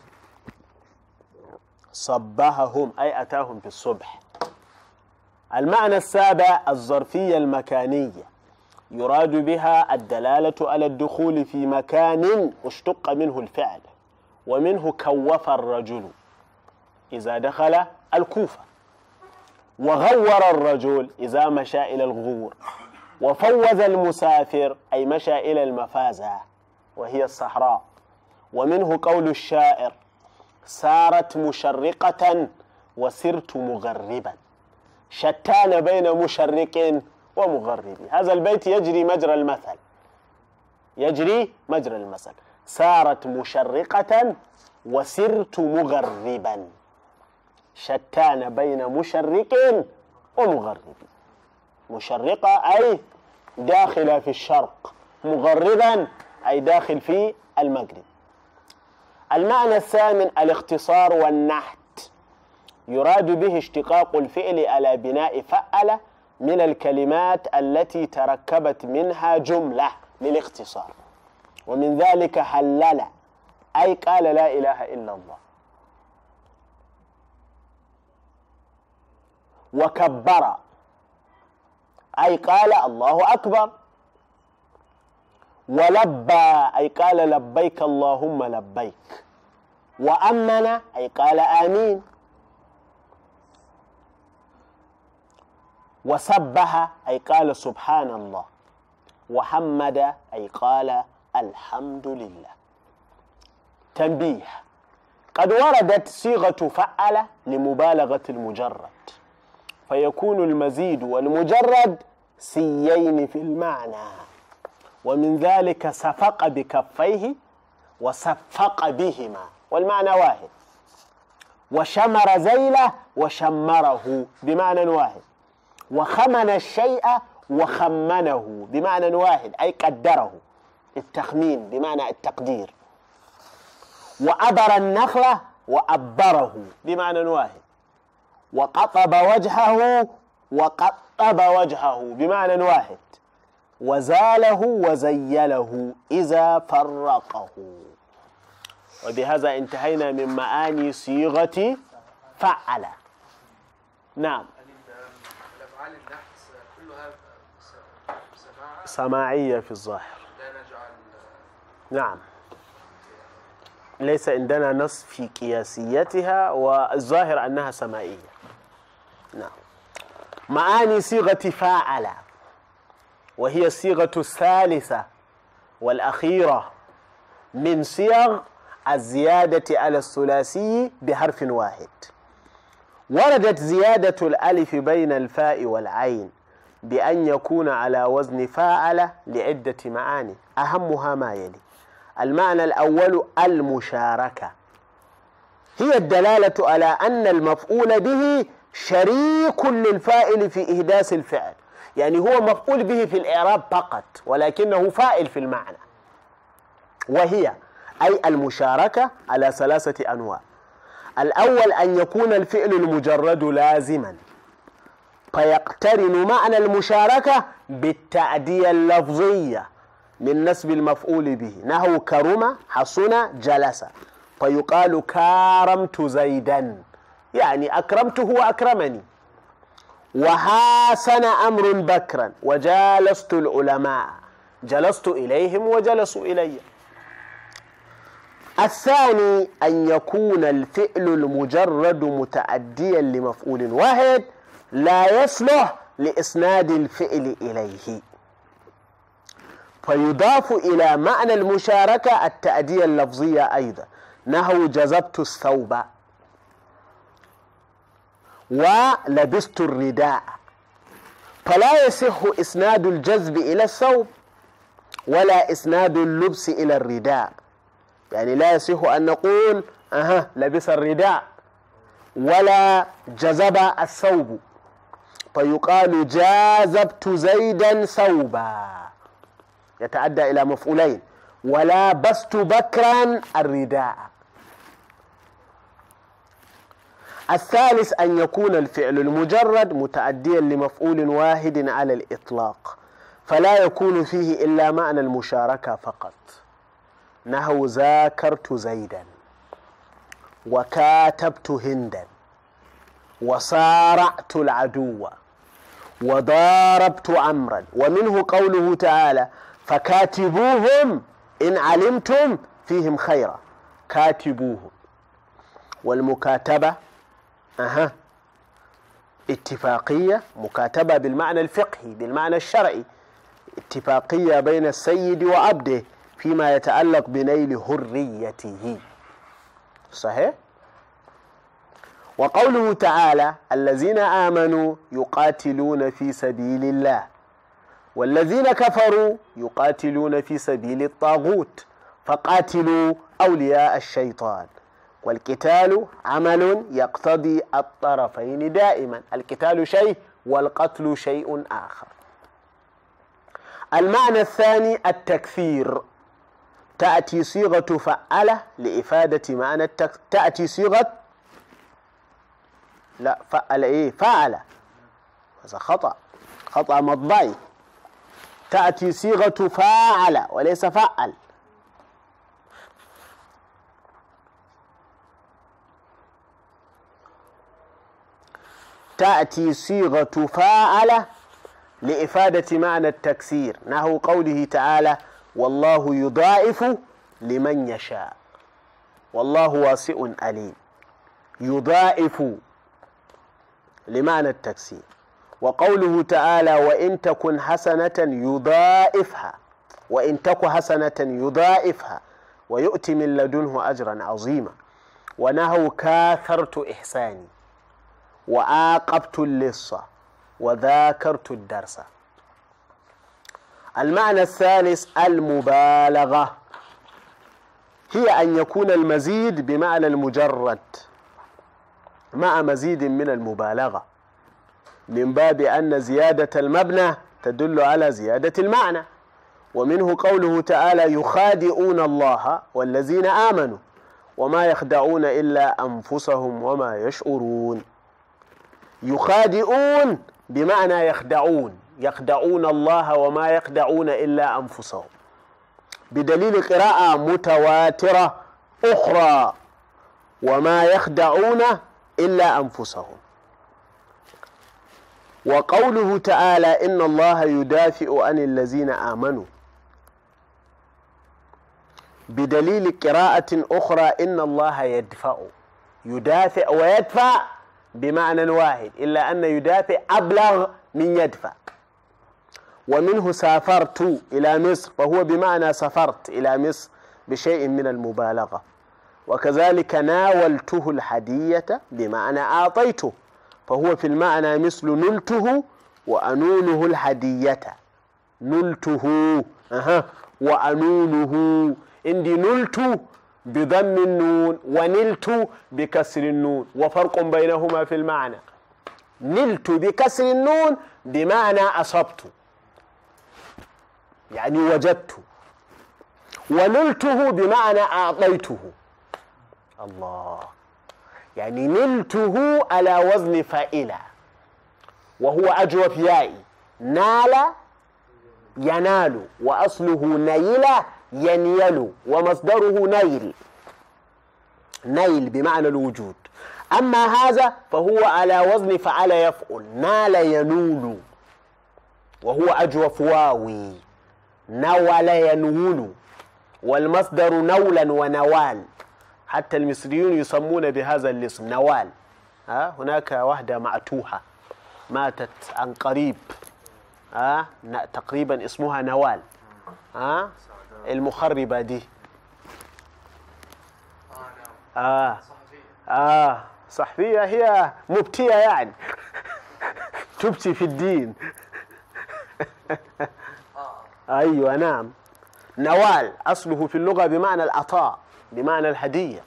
صبحهم أي أتاهم في الصبح. المعنى السابع الظرفية المكانية، يراد بها الدلالة على الدخول في مكان اشتق منه الفعل، ومنه كوف الرجل إذا دخل الكوفة، وغور الرجل إذا مشى إلى الغور، وفوز المسافر أي مشى إلى المفازة وهي الصحراء. ومنه قول الشاعر سارت مشرقة وسرت مغربا، شتان بين مشرق ومغرب. هذا البيت يجري مجرى المثل، يجري مجرى المثل. سارت مشرقة وسرت مغربا، شتان بين مشرق ومغرب. مشرقة أي داخلة في الشرق، مغربا أي داخل في المغرب. المعنى الثامن الاختصار والنحت، يراد به اشتقاق الفعل على بناء فعل من الكلمات التي تركبت منها جملة للاختصار. ومن ذلك حلل أي قال لا إله إلا الله، وكبر أي قال الله أكبر، ولبى أي قال لبيك اللهم لبيك، وأمن أي قال آمين، وسبح أي قال سبحان الله، وحمد أي قال الحمد لله. تنبيه: قد وردت صيغة فعل لمبالغة المجرد، فيكون المزيد والمجرد سيين في المعنى. ومن ذلك سفق بكفيه وسفق بهما والمعنى واحد، وشمر زيله وشمره بمعنى واحد، وخمن الشيء وخمنه بمعنى واحد أي قدره، التخمين بمعنى التقدير. وأبر النخلة وأبره بمعنى واحد، وقطب وجهه وقطب وجهه بمعنى واحد، وزاله وزيله إذا فرقه. وبهذا انتهينا من معاني صيغة فعل. نعم. الأفعال النحت كلها سماع سماعية في الظاهر. لا نجعل. نعم، ليس عندنا نص في قياسيتها، والظاهر أنها سمائية. نعم. معاني صيغة فاعل، وهي الصيغة الثالثة والأخيرة من صيغ الزيادة على الثلاثي بحرف واحد. وردت زيادة الألف بين الفاء والعين بأن يكون على وزن فاعل لعدة معاني، أهمها ما يلي: المعنى الأول المشاركة، هي الدلالة على أن المفعول به شريك للفاعل في إحداث الفعل، يعني هو مفعول به في الإعراب فقط ولكنه فاعل في المعنى. وهي أي المشاركة على ثلاثة أنواع: الأول أن يكون الفعل المجرد لازما، فيقترن معنى المشاركة بالتأدية اللفظية من نسب المفعول به، نحو كرم حسن جلس، فيقال كارمت زيدا يعني أكرمته وأكرمني. وحاسن أمر بكرا وجالست العلماء، جلست إليهم وجلسوا إلي. الثاني أن يكون الفعل المجرد متأديا لمفعول واحد لا يصلح لإسناد الفعل إليه، فيضاف إلى معنى المشاركة التأدية اللفظية أيضا، نحو جذبت الثوب ولبست الرداء، فلا يصح إسناد الجذب إلى الثوب ولا إسناد اللبس إلى الرداء. يعني لا يصح أن نقول أها لبس الرداء ولا جذب الثوب، فيقال جاذبت زيدا ثوبا، يتعدى إلى مفعولين، ولبست بكرا الرداء. الثالث أن يكون الفعل المجرد متأديا لمفعول واحد على الإطلاق، فلا يكون فيه إلا معنى المشاركة فقط، نحو ذاكرت زيدا وكاتبت هندا وصارعت العدو وضاربت عمرا. ومنه قوله تعالى فكاتبوهم إن علمتم فيهم خيرا، كاتبوهم. والمكاتبة أها اتفاقية، مكاتبة بالمعنى الفقهي بالمعنى الشرعي، اتفاقية بين السيد وعبده فيما يتعلق بنيل حريته، صحيح؟ وقوله تعالى الذين آمنوا يقاتلون في سبيل الله والذين كفروا يقاتلون في سبيل الطاغوت فقاتلوا أولياء الشيطان، والقتال عمل يقتضي الطرفين دائما، القتال شيء والقتل شيء آخر. المعنى الثاني التكثير، تأتي صيغة فعل لإفادة معنى التك... تأتي صيغة لا فعل إيه فعل، هذا خطأ خطأ مطبعي، تأتي صيغة فاعل وليس فعل. تأتي صيغة فاعل لإفادة معنى التكسير، نحو قوله تعالى والله يضاعف لمن يشاء، والله واسع عليم، يضاعف لمعنى التكسير. وقوله تعالى وإن تكن حسنة يضاعفها، وإن تك حسنة يضاعفها ويؤتي من لدنه أجرا عظيما. ونحو كاثرت إحساني وعاقبت اللص وذاكرت الدرس. المعنى الثالث المبالغة، هي أن يكون المزيد بمعنى المجرد مع مزيد من المبالغة، من باب أن زيادة المبنى تدل على زيادة المعنى. ومنه قوله تعالى يخادعون الله والذين آمنوا وما يخدعون إلا أنفسهم وما يشعرون. يخادعون بمعنى يخدعون، يخدعون الله وما يخدعون إلا أنفسهم، بدليل قراءة متواترة أخرى وما يخدعون إلا أنفسهم. وقوله تعالى إن الله يدافع عن الذين آمنوا، بدليل قراءة أخرى إن الله يدفع، يدافع ويدفع بمعنى واحد، إلا أن يدافع أبلغ من يدفع. ومنه سافرت إلى مصر، فهو بمعنى سافرت إلى مصر بشيء من المبالغة. وكذلك ناولته الهدية بمعنى أعطيته، فهو في المعنى مثل نلته وأنوله الهدية، نلته أها وأنوله. عندي نلت بضم النون ونلت بكسر النون، وفرق بينهما في المعنى. نلت بكسر النون بمعنى أصبت يعني وجدت، ونلته بمعنى أعطيته. الله، يعني نلته على وزن فائلة وهو أجوف يائي. نال ينال، وأصله نيل ينيل، ومصدره نيل، نيل بمعنى الوجود. أما هذا فهو على وزن فعل يفعل، نال ينول، وهو أجوف واوي، نول ينول، والمصدر نولا ونوال، حتى المصريون يسمون بهذا الاسم نوال. ها هناك واحدة معتوهة ماتت عن قريب، ها تقريبا اسمها نوال، ها المخربة دي. آه آه صحفية، هي مبتية يعني تبتي في الدين. أيوة نعم. نوال أصله في اللغة بمعنى العطاء، بمعنى الهدية.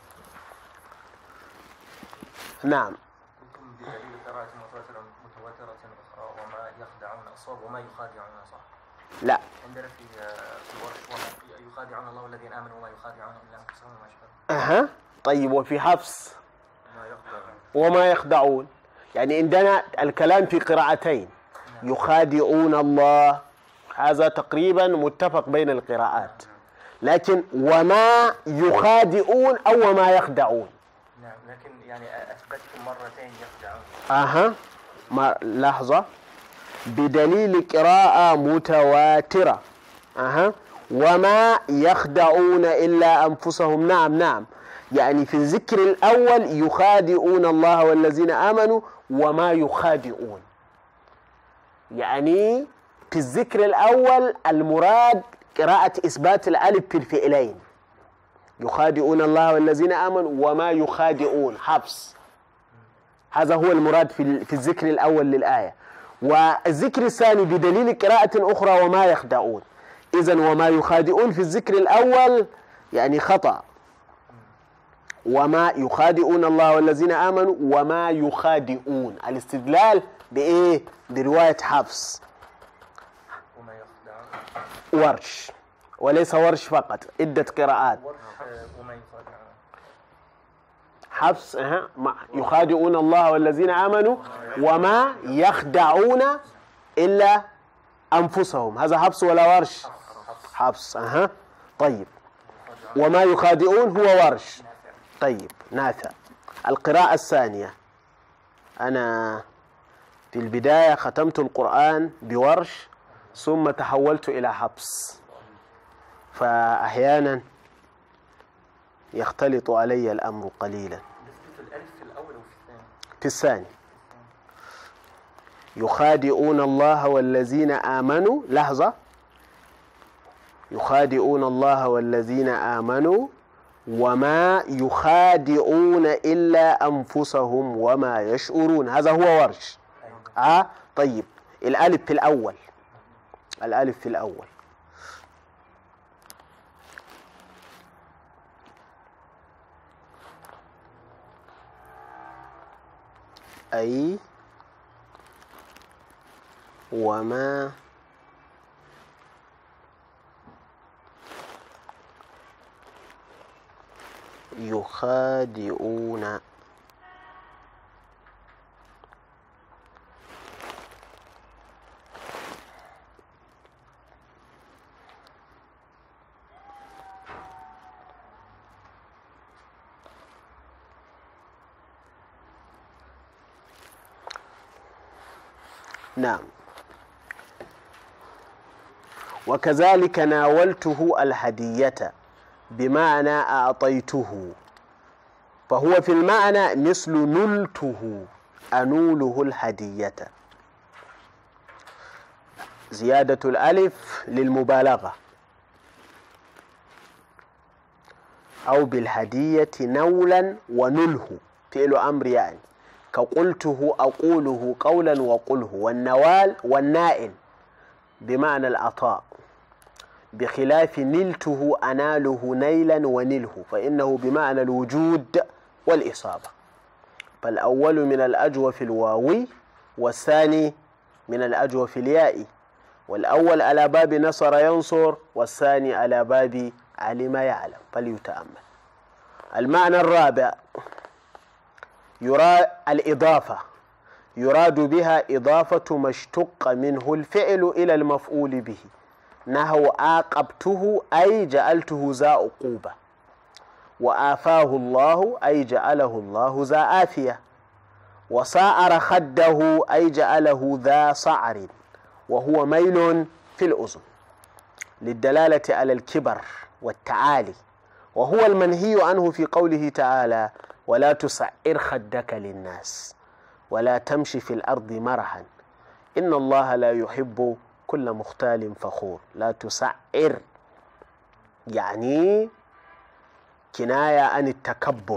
نعم. بدليل قراءة متواترة متواترة أخرى وما يخدعون الصواب وما يخادعون، صح؟ لا. عندنا في في ورش وما يخادعون الله والذين آمنوا وما يخادعون إلا أنفسهم وما يشعرون. أها طيب. وفي حفص وما يخدعون، يعني عندنا الكلام في قراءتين، يخادعون الله، هذا تقريبا متفق بين القراءات، لكن وما يخادعون أو وما يخدعون. نعم، لكن يعني أثبتتم مرتين يخدعون. أها ما لحظة. بدليل قراءة متواترة. أها وما يخدعون إلا أنفسهم. نعم نعم، يعني في الذكر الأول يخادعون الله والذين آمنوا وما يخادعون، يعني في الذكر الأول المراد قراءة إثبات الألف في الفعلين، يخادعون الله والذين آمنوا وما يخادعون، حفص، هذا هو المراد في في الذكر الأول للآية. والذكر الثاني بدليل قراءة أخرى وما يخدعون. إذن وما يخادعون في الذكر الأول يعني خطأ، وما يخادعون الله والذين آمنوا وما يخادعون، الاستدلال بإيه؟ برواية حفص وما يخدعون ورش، وليس ورش فقط، عدة قراءات. وما يخادعون حفص أه. يخادعون الله والذين آمنوا وما يخدعون إلا أنفسهم، هذا حفص ولا ورش؟ حفص. أه. طيب وما يخادعون هو ورش. طيب نافع. القراءة الثانية، أنا في البداية ختمت القرآن بورش ثم تحولت إلى حفص، فأحيانا يختلط علي الأمر قليلا. في الألف في الأول وفي الثاني؟ في الثاني. يخادعون الله والذين آمنوا، لحظة، يخادعون الله والذين آمنوا وما يخادعون إلا أنفسهم وما يشعرون، هذا هو ورش. آه طيب الألف في الأول، الألف في الأول. أي وما يخادعون نعم. وكذلك ناولته الهدية بمعنى أعطيته، فهو في المعنى مثل نلته، أنوله الهدية، زيادة الألف للمبالغة، أو بالهدية نولا ونله فعل أمر، يعني كقلته أقوله قولا وقله، والنوال والنائل بمعنى العطاء، بخلاف نلته أناله نيلا ونله فإنه بمعنى الوجود والإصابة. فالأول من الأجوف الواوي والثاني من الأجوف اليائي، والأول على باب نصر ينصر والثاني على باب علم يعلم، فليتأمل. المعنى الرابع يرى الإضافة يراد بها إضافة ما اشتق منه الفعل إلى المفعول به، نحو عاقبته أي جعلته ذا عقوبة، وآفاه الله أي جعله الله ذا آفية، وصاعر خده أي جعله ذا صعر، وهو ميل في الأذن للدلالة على الكبر والتعالي، وهو المنهي عنه في قوله تعالى: ولا تصعر خدك للناس ولا تمشي في الأرض مرحا إن الله لا يحب كل مختال فخور. لا تسعر يعني كناية عن التكبر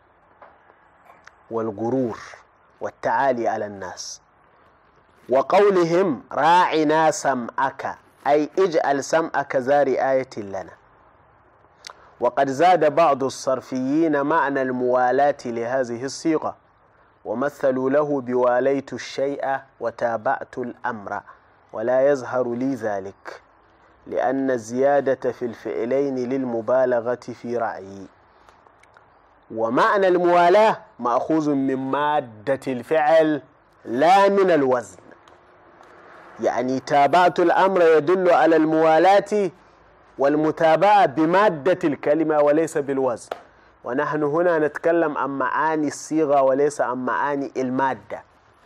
والغرور والتعالي على الناس. وقولهم راعنا سمعك أي اجعل سمعك ذا رعاية لنا. وقد زاد بعض الصرفيين معنى الموالاة لهذه الصيغة ومثلوا له بواليت الشيء وتابعت الأمر، ولا يظهر لي ذلك لأن الزيادة في الفعلين للمبالغة في رعي. ومعنى الموالاة مأخوذ من مادة الفعل لا من الوزن، يعني تابعت الأمر يدل على الموالاة والمتابعة بمادة الكلمة وليس بالوزن، ونحن هنا نتكلم عن معاني الصيغة وليس عن معاني المادة،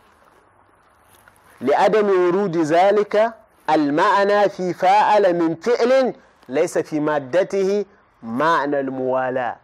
لعدم ورود ذلك المعنى في فاعل من فعل ليس في مادته معنى الموالاة.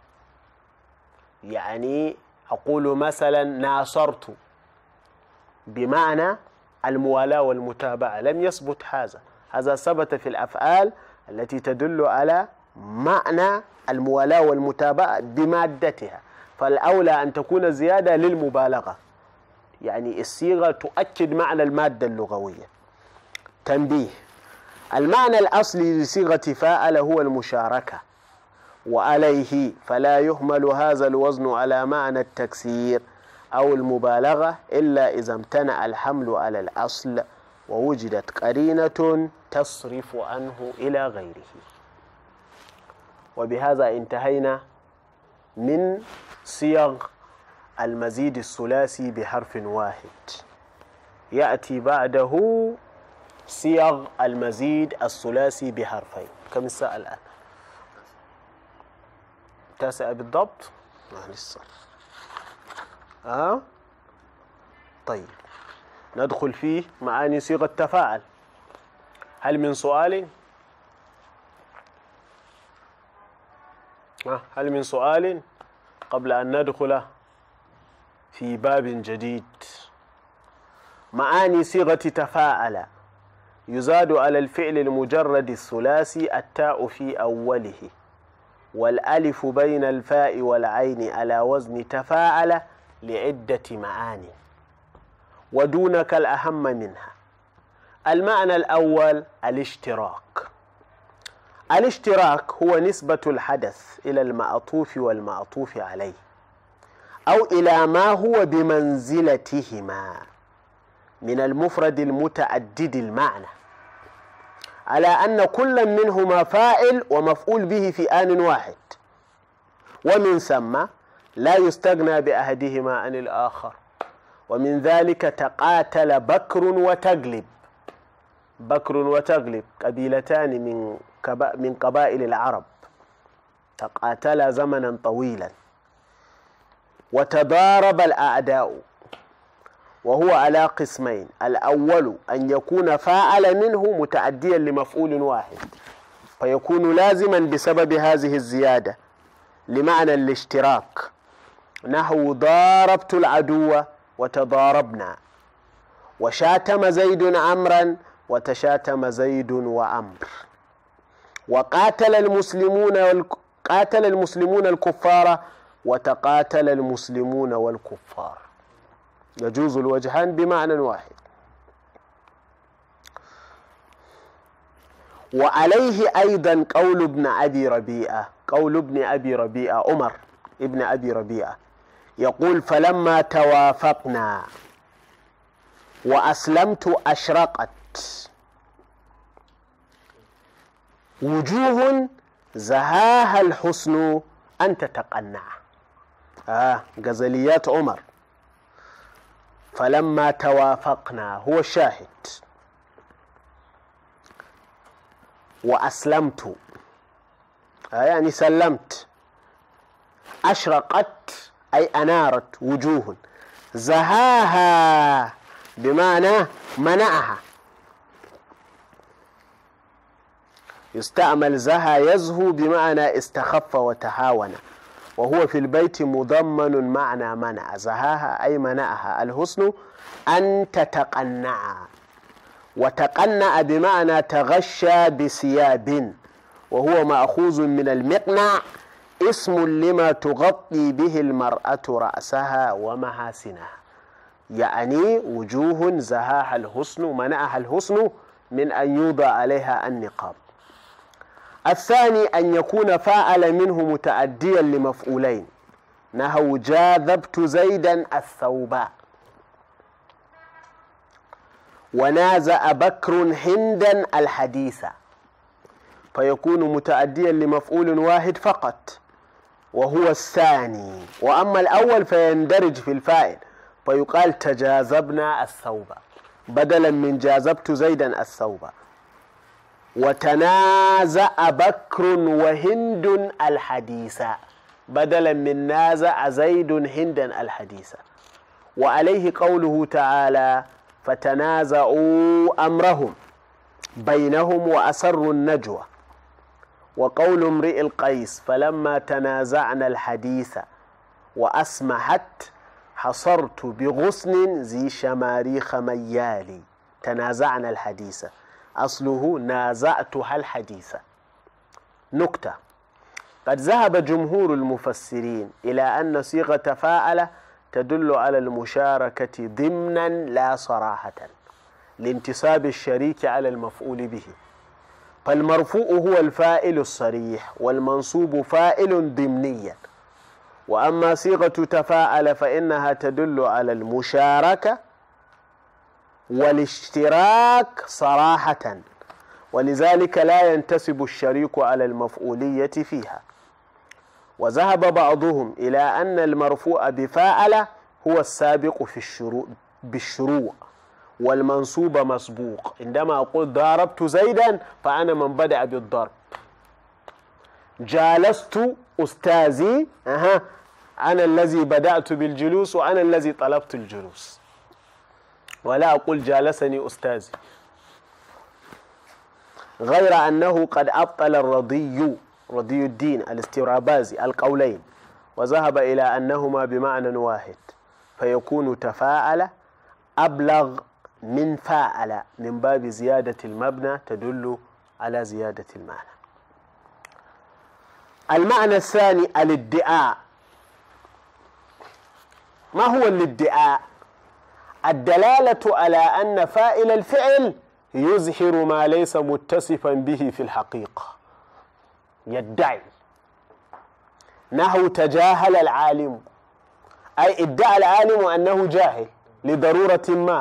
يعني أقول مثلا ناصرت بمعنى الموالاة والمتابعة، لم يثبت هذا. هذا ثبت في الأفعال التي تدل على معنى الموالاة والمتابعة بمادتها، فالأولى أن تكون زيادة للمبالغة، يعني الصيغة تؤكد معنى المادة اللغوية. تنبيه: المعنى الأصلي لصيغة فاعل هو المشاركة، وعليه فلا يهمل هذا الوزن على معنى التكسير أو المبالغة إلا إذا امتنع الحمل على الأصل ووجدت قرينة تصرف عنه إلى غيره. وبهذا انتهينا من صيغ المزيد الثلاثي بحرف واحد. يأتي بعده صيغ المزيد الثلاثي بحرفين. كم الساعة الآن؟ تاسعة بالضبط؟ ما لسه. أه؟ طيب ندخل فيه معاني صيغة تفاعل. هل من سؤال؟ أه؟ هل من سؤال قبل أن ندخل في باب جديد؟ معاني صيغة تفاعل: يزاد على الفعل المجرد الثلاثي التاء في أوله، والألف بين الفاء والعين على وزن تفاعل لعدة معاني، ودونك الأهم منها. المعنى الأول الاشتراك. الاشتراك هو نسبة الحدث إلى المعطوف والمعطوف عليه، أو إلى ما هو بمنزلتهما من المفرد المتعدد المعنى، على أن كل منهما فاعل ومفعول به في آن واحد، ومن ثم لا يستغنى بأحدهما عن الآخر. ومن ذلك تقاتل بكر وتغلب. بكر وتغلب قبيلتان من من قبائل العرب تقاتلا زمنا طويلا، وتضارب الأعداء، وهو على قسمين: الأول أن يكون فاعل منه متعديا لمفعول واحد فيكون لازما بسبب هذه الزيادة لمعنى الاشتراك، نحو ضاربت العدو وتضاربنا، وشاتم زيد عمرا وتشاتم زيد وعمر، وقاتل المسلمون قاتل المسلمون الكفار وتقاتل المسلمون والكفار. يجوز الوجهان بمعنى واحد. وعليه أيضا قول ابن أبي ربيعة قول ابن أبي ربيعة عمر ابن أبي ربيعة يقول: فلما توافقنا وأسلمت أشرقت وجوه زهاها الحسن أن تتقنع. آه غزليات عمر. فلما توافقنا هو الشاهد. وأسلمت يعني سلمت. أشرقت أي أنارت وجوه. زهاها بمعنى منعها. يستعمل زها يزهو بمعنى استخف وتهاون، وهو في البيت مضمن معنى منع. زهاها أي منعها. الحسن أن تتقنع، وتقنع بمعنى تغشى بثياب، وهو مأخوذ من المقنع، اسم لما تغطي به المرأة رأسها ومحاسنها، يعني وجوه زهاها الحسن، منعها الحسن من أن يوضع عليها النقاب. الثاني أن يكون فاعل منه متعديا لمفعولين، نحو جاذبت زيدا الثوب، ونازع بكر هندا الحديث، فيكون متعديا لمفعول واحد فقط وهو الثاني. وأما الأول فيندرج في الفاعل، فيقال تجاذبنا الثوب بدلا من جاذبت زيدا الثوب. وتنازع بكر وهند الحديث بدلا من نازع زيد هندا الحديث. وعليه قوله تعالى فتنازعوا أمرهم بينهم وأسروا النجوى. وقول امرئ القيس فلما تنازعنا الحديث وأسمحت حصرت بغصن ذي شماريخ ميالي. تنازعنا الحديث أصله نازعتها الحديث. نكتة: قد ذهب جمهور المفسرين إلى أن صيغة فاعل تدل على المشاركة ضمنا لا صراحة، لانتصاب الشريك على المفعول به، فالمرفوع هو الفاعل الصريح، والمنصوب فاعل ضمنيا. وأما صيغة تفاعل فإنها تدل على المشاركة والاشتراك صراحة، ولذلك لا ينتسب الشريك على المفعولية فيها. وذهب بعضهم إلى أن المرفوع بفاعل هو السابق في الشروع بالشروع، والمنصوب مسبوق. عندما أقول ضربت زيدا فأنا من بدأ بالضرب. جالست أستاذي أها أنا الذي بدأت بالجلوس وأنا الذي طلبت الجلوس، ولا أقول جالسني أستاذي. غير أنه قد أبطل الرضي رضي الدين الاسترابازي القولين، وذهب إلى أنهما بمعنى واحد، فيكون تفاعل أبلغ من فاعل من باب زيادة المبنى تدل على زيادة المعنى. المعنى الثاني الادعاء. ما هو الادعاء؟ الدلالة على أن فاعل الفعل يظهر ما ليس متصفا به في الحقيقة، يدعي. نحو تجاهل العالم، أي ادعى العالم أنه جاهل لضرورة ما.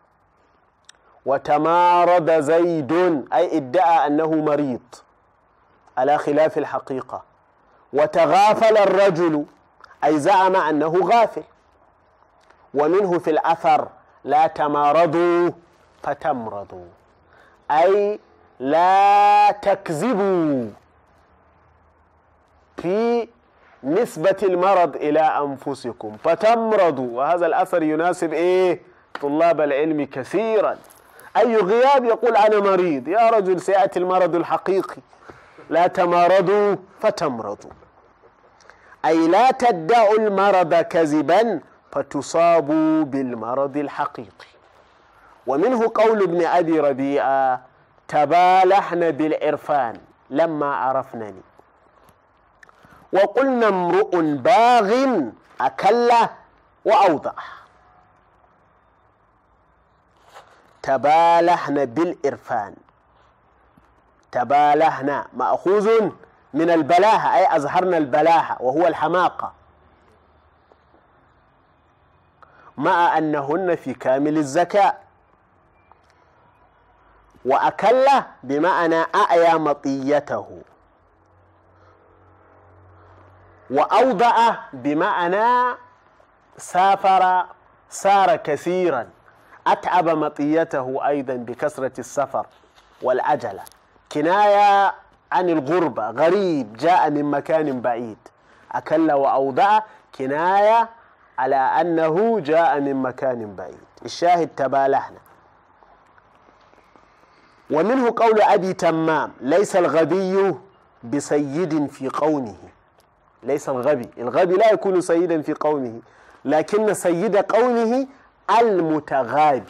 وتمارض زيد أي ادعى أنه مريض على خلاف الحقيقة. وتغافل الرجل أي زعم أنه غافل. ومنه في الأثر لا تمارضوا فتمرضوا، أي لا تكذبوا في نسبة المرض إلى أنفسكم فتمرضوا. وهذا الأثر يناسب إيه؟ طلاب العلم كثيرا. أي غياب يقول أنا مريض، يا رجل سيأتي المرض الحقيقي. لا تمارضوا فتمرضوا، أي لا تدعوا المرض كذبا فتصابوا بالمرض الحقيقي. ومنه قول ابن أبي ربيعة تبالحن بالعرفان لما عرفنني، وقلنا امرؤ باغ أكل وأوضع. تبالحن بالعرفان، تبالحن مأخوذ من البلاهة أي أظهرنا البلاهة وهو الحماقة، مع أنهن في كامل الذكاء. وأكل بمعنى أعيا مطيته، وأوضع بمعنى سافر سار كثيرا أتعب مطيته أيضا بكثرة السفر والعجلة، كناية عن الغربة، غريب جاء من مكان بعيد، أكل وأوضع، كناية على أنه جاء من مكان بعيد. الشاهد تبالحنا. ومنه قول أبي تمام: ليس الغبي بسيد في قومه. ليس الغبي، الغبي لا يكون سيدا في قومه، لكن سيد قومه المتغابي.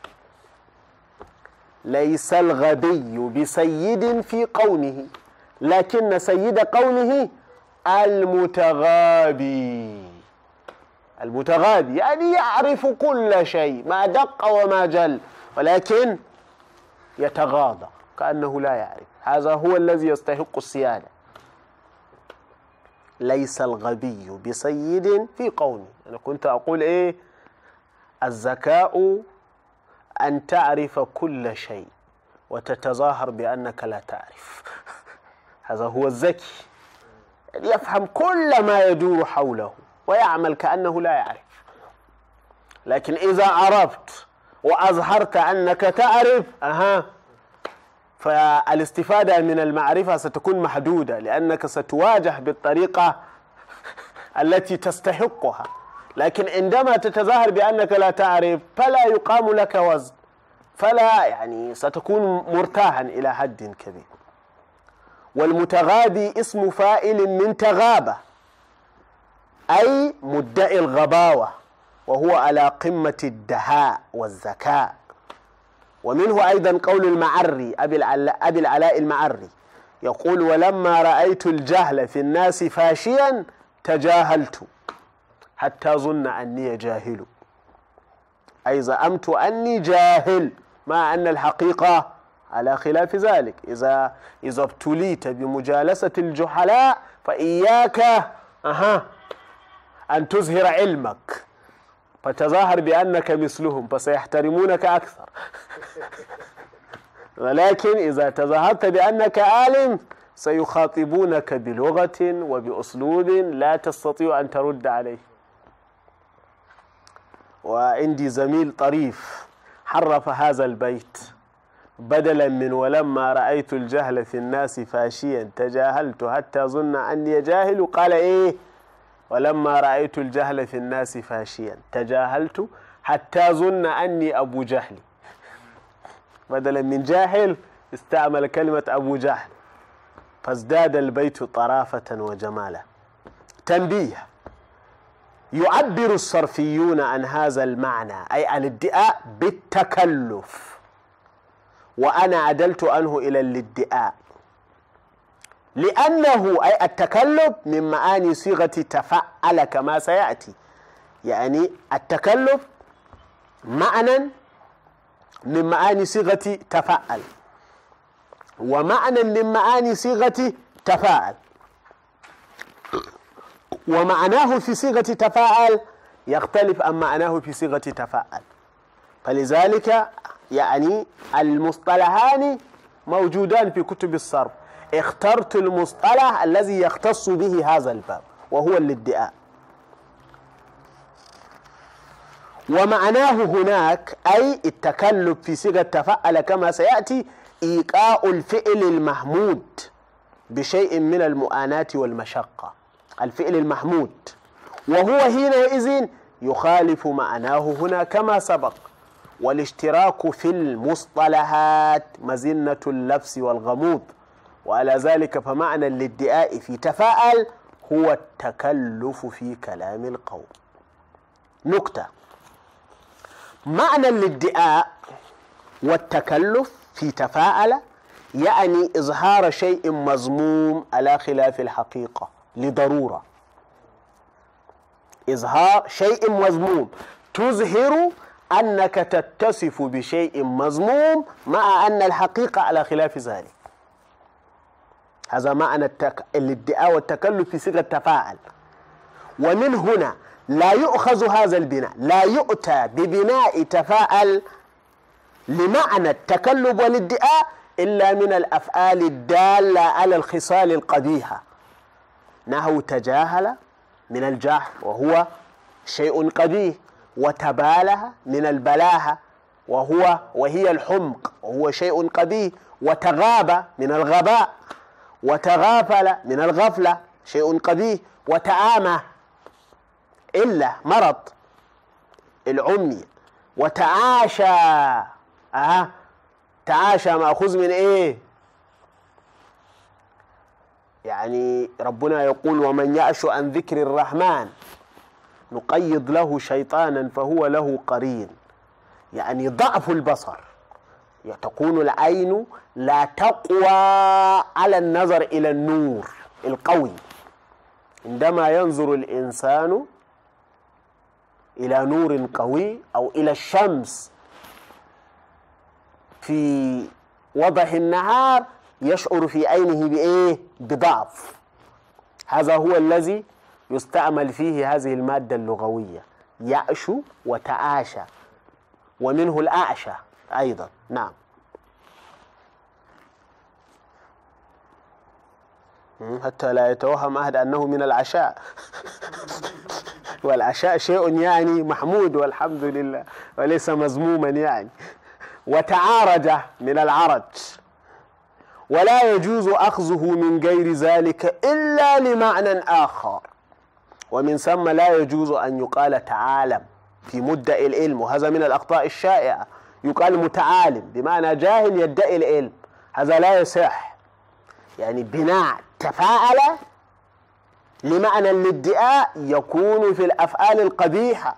ليس الغبي بسيد في قومه، لكن سيد قومه المتغابي. المتغابي يعني يعرف كل شيء ما دق وما جل، ولكن يتغاضى كأنه لا يعرف. هذا هو الذي يستحق السيادة. ليس الغبي بسيد في قومه. أنا كنت أقول إيه؟ الذكاء أن تعرف كل شيء وتتظاهر بأنك لا تعرف. هذا هو الذكي، يفهم كل ما يدور حوله ويعمل كأنه لا يعرف. لكن إذا عرفت وأظهرت أنك تعرف، أها، فالاستفادة من المعرفة ستكون محدودة، لأنك ستواجه بالطريقة التي تستحقها. لكن عندما تتظاهر بأنك لا تعرف فلا يقام لك وزن، فلا يعني ستكون مرتاحا إلى حد كبير. والمتغابي اسم فاعل من تغابة، أي مدعي الغباوة، وهو على قمة الدهاء والذكاء. ومنه أيضا قول المعري أبي العلاء, أبي العلاء المعري يقول: ولما رأيت الجهل في الناس فاشيا تجاهلت حتى ظن أني جاهل. أي زعمت أني جاهل، مع أن الحقيقة على خلاف ذلك. إذا إذا ابتليت بمجالسة الجهلاء فإياك أها أن تظهر علمك فتظاهر بأنك مثلهم فسيحترمونك أكثر. ولكن إذا تظاهرت بأنك عالم سيخاطبونك بلغة وبأسلوب لا تستطيع أن ترد عليه. وعندي زميل طريف حرف هذا البيت، بدلا من ولما رأيت الجهل في الناس فاشيا تجاهلت حتى ظن أني جاهل، قال إيه؟ ولما رأيت الجهل في الناس فاشيا تجاهلت حتى ظن أني أبو جهل. بدلا من جاهل استعمل كلمة أبو جهل، فازداد البيت طرافة وجمالا. تنبيه: يعبر الصرفيون عن هذا المعنى، أي عن الادعاء، بالتكلف، وأنا عدلت عنه إلى الادعاء، لأنه أي التكلف من معاني صيغة تفعل كما سيأتي. يعني التكلف معنى من معاني صيغة تفعل، ومعنى من معاني صيغة تفاعل، ومعناه في صيغة تفاعل يختلف عن معناه في صيغة تفاعل. فلذلك يعني المصطلحان موجودان في كتب الصرف، اخترت المصطلح الذي يختص به هذا الباب وهو الادعاء. ومعناه هناك أي التكلف في صيغة تفعل كما سيأتي إيقاع الفعل المحمود بشيء من المؤاناة والمشقة، الفعل المحمود، وهو حينئذ يخالف معناه هنا كما سبق. والاشتراك في المصطلحات مزنة اللبس والغموض، وعلى ذلك فمعنى الادعاء في تفاعل هو التكلف في كلام القوم. نكتة: معنى الادعاء والتكلف في تفاعل يعني إظهار شيء مذموم على خلاف الحقيقة لضرورة. إظهار شيء مذموم، تظهر أنك تتصف بشيء مذموم مع أن الحقيقة على خلاف ذلك. هذا معنى التك... الادعاء والتكلف في صيغة تفاعل. ومن هنا لا يؤخذ هذا البناء، لا يؤتى ببناء تفاعل لمعنى التكلف والادعاء إلا من الأفعال الدالة على الخصال القبيحة، نحو تجاهل من الجهل وهو شيء قبيح، وتباله من البلاهة وهو وهي الحمق وهو شيء قبيح، وتغاب من الغباء، وتغافل من الغفلة شيء قبيح، وتعامى إلا مرض العمي، وتعاشى أه تعاشى مأخوذ من إيه؟ يعني ربنا يقول ومن يعش عن ذكر الرحمن نقيض له شيطانا فهو له قرين، يعني ضعف البصر، تكون العين لا تقوى على النظر إلى النور القوي. عندما ينظر الإنسان إلى نور قوي أو إلى الشمس في وضح النهار يشعر في عينه بإيه؟ بضعف. هذا هو الذي يستعمل فيه هذه المادة اللغوية، يعش وتعاشى، ومنه الأعشى أيضا. نعم. حتى لا يتوهم أحد أنه من العشاء والعشاء شيء يعني محمود والحمد لله وليس مذموما يعني. وتعارج من العرج، ولا يجوز أخذه من غير ذلك إلا لمعنى آخر، ومن ثم لا يجوز أن يقال تعالم في مدعي العلم، وهذا من الأخطاء الشائعة. يقال متعالم بمعنى جاهل يدعي العلم، هذا لا يصح. يعني بناء تفاعل لمعنى الادعاء يكون في الأفعال القبيحة.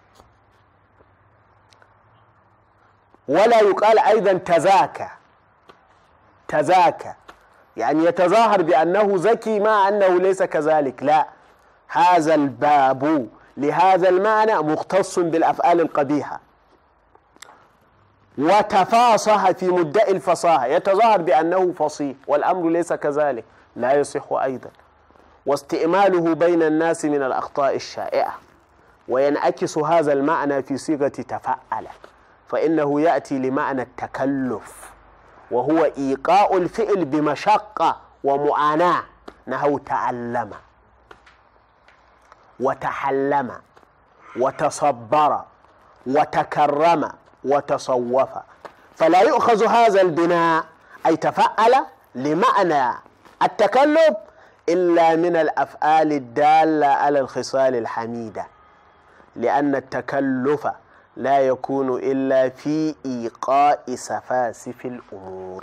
ولا يقال أيضا تزاكى، تزاكى يعني يتظاهر بأنه ذكي مع أنه ليس كذلك، لا، هذا الباب لهذا المعنى مختص بالأفعال القبيحة. وتفاصح في مدعي الفصاحة، يتظاهر بأنه فصيح والأمر ليس كذلك، لا يصح أيضا. واستعماله بين الناس من الأخطاء الشائعة. وينعكس هذا المعنى في صيغة تفعل، فإنه يأتي لمعنى التكلف، وهو إيقاع الفعل بمشقة ومعاناة، نحو تعلم وتحلم وتصبر وتكرم وتصوف. فلا يؤخذ هذا البناء أي تفعل لمعنى التكلف إلا من الأفعال الدالة على الخصال الحميدة، لأن التكلف لا يكون إلا في إيقاع سفاسف الأمور.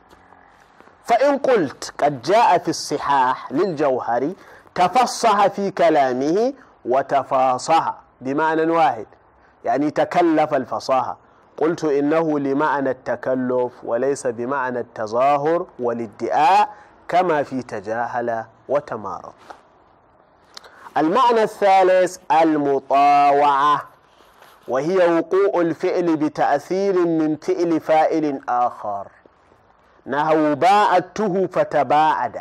فإن قلت قد جاء في الصحاح للجوهري تفصح في كلامه وتفاصح بمعنى واحد، يعني تكلف الفصاحة، قلت إنه لمعنى التكلف وليس بمعنى التظاهر والادعاء كما في تجاهل وتمارض. المعنى الثالث المطاوعة، وهي وقوع الفعل بتأثير من فعل فاعل آخر، نحو باعدته فتباعد،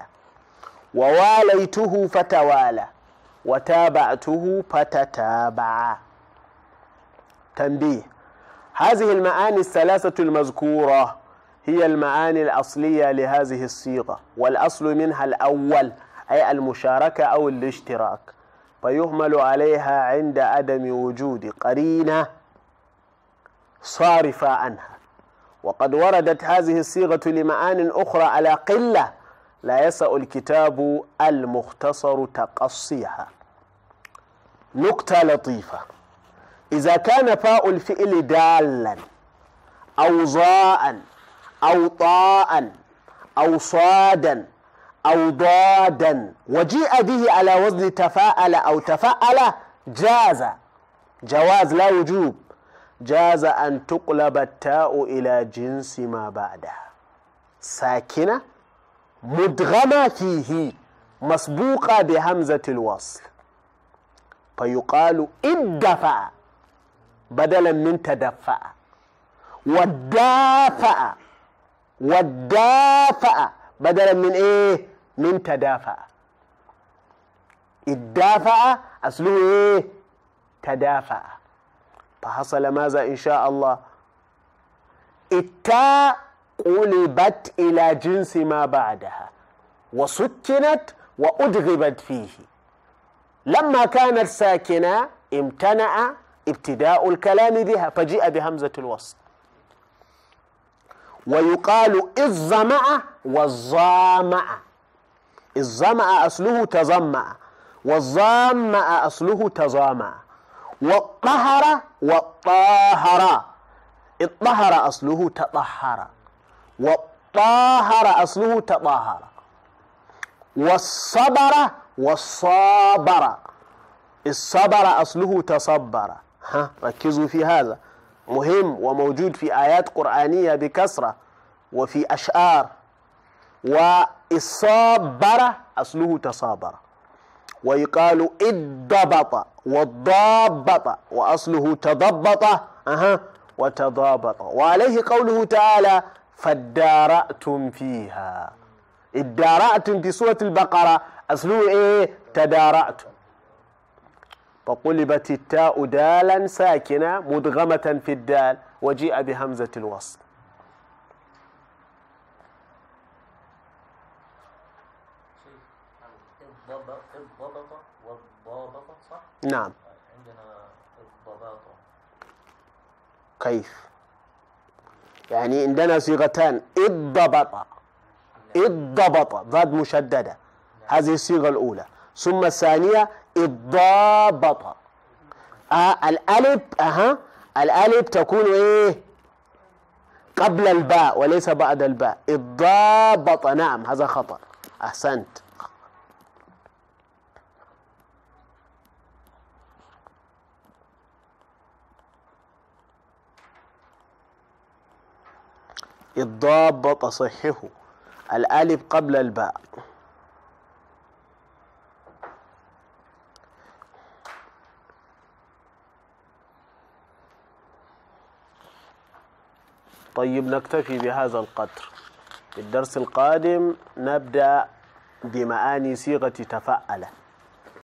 وواليته فتوالى، وتابعته فتتابع. تنبيه: هذه المعاني الثلاثة المذكورة هي المعاني الأصلية لهذه الصيغة، والأصل منها الأول أي المشاركة أو الاشتراك، فيهمل عليها عند عدم وجود قرينة صارفة عنها. وقد وردت هذه الصيغة لمعان أخرى على قلة لا يسع الكتاب المختصر تقصيها. نكتة لطيفة: إذا كان فاء الفعل دالا أو ظاء أو طاء أو صادا أو ضادا وجيء به على وزن تفاءل أو تفعل جاز، جواز لا وجوب، جاز أن تقلب التاء إلى جنس ما بعدها ساكنة مدغمة فيه مسبوقة بهمزة الوصل، فيقال ادفع بدلا من تدفع، والدافع والدافع بدلا من ايه؟ من تدافع. الدافع اصله ايه؟ تدافع. فحصل ماذا ان شاء الله؟ التاء قلبت الى جنس ما بعدها وسكنت وادغبت فيه. لما كانت ساكنة امتنع ابتداء الكلام بها فجيء بهمزة الوصل. ويقال الظمأ والظامأ. الظمأ أصله تظمأ، والظامأ أصله تظامأ. والطهر والطاهر، الطهر أصله تطهر، والطاهر أصله تطهر. والصبر والصابر، الصبر أصله تصبر. ها ركزوا في هذا، مهم وموجود في آيات قرآنية بكثرة وفي أشعار. والصابر أصله تصابر. ويقال الضبط والضابط وأصله تضبط أها وتضابط. وعليه قوله تعالى فادارأتم فيها. ادارأتم في سورة البقرة أصله إيه؟ تدارأتم. فقلبت التاء دالا ساكنة مدغمة في الدال وجيء بهمزة الوصل. الضبط الضبط والضابط صح؟ نعم. عندنا الضباط. كيف؟ يعني عندنا صيغتان، الضبط الضبط ضاد مشددة، هذه الصيغة الأولى. ثم الثانية الضابط. آه الألف أها الألف تكون إيه؟ قبل الباء وليس بعد الباء. الضابط، نعم هذا خطأ، أحسنت. الضابط صححه، الألف قبل الباء. طيب نكتفي بهذا القدر. في الدرس القادم نبدأ بمعاني صيغة تفعل.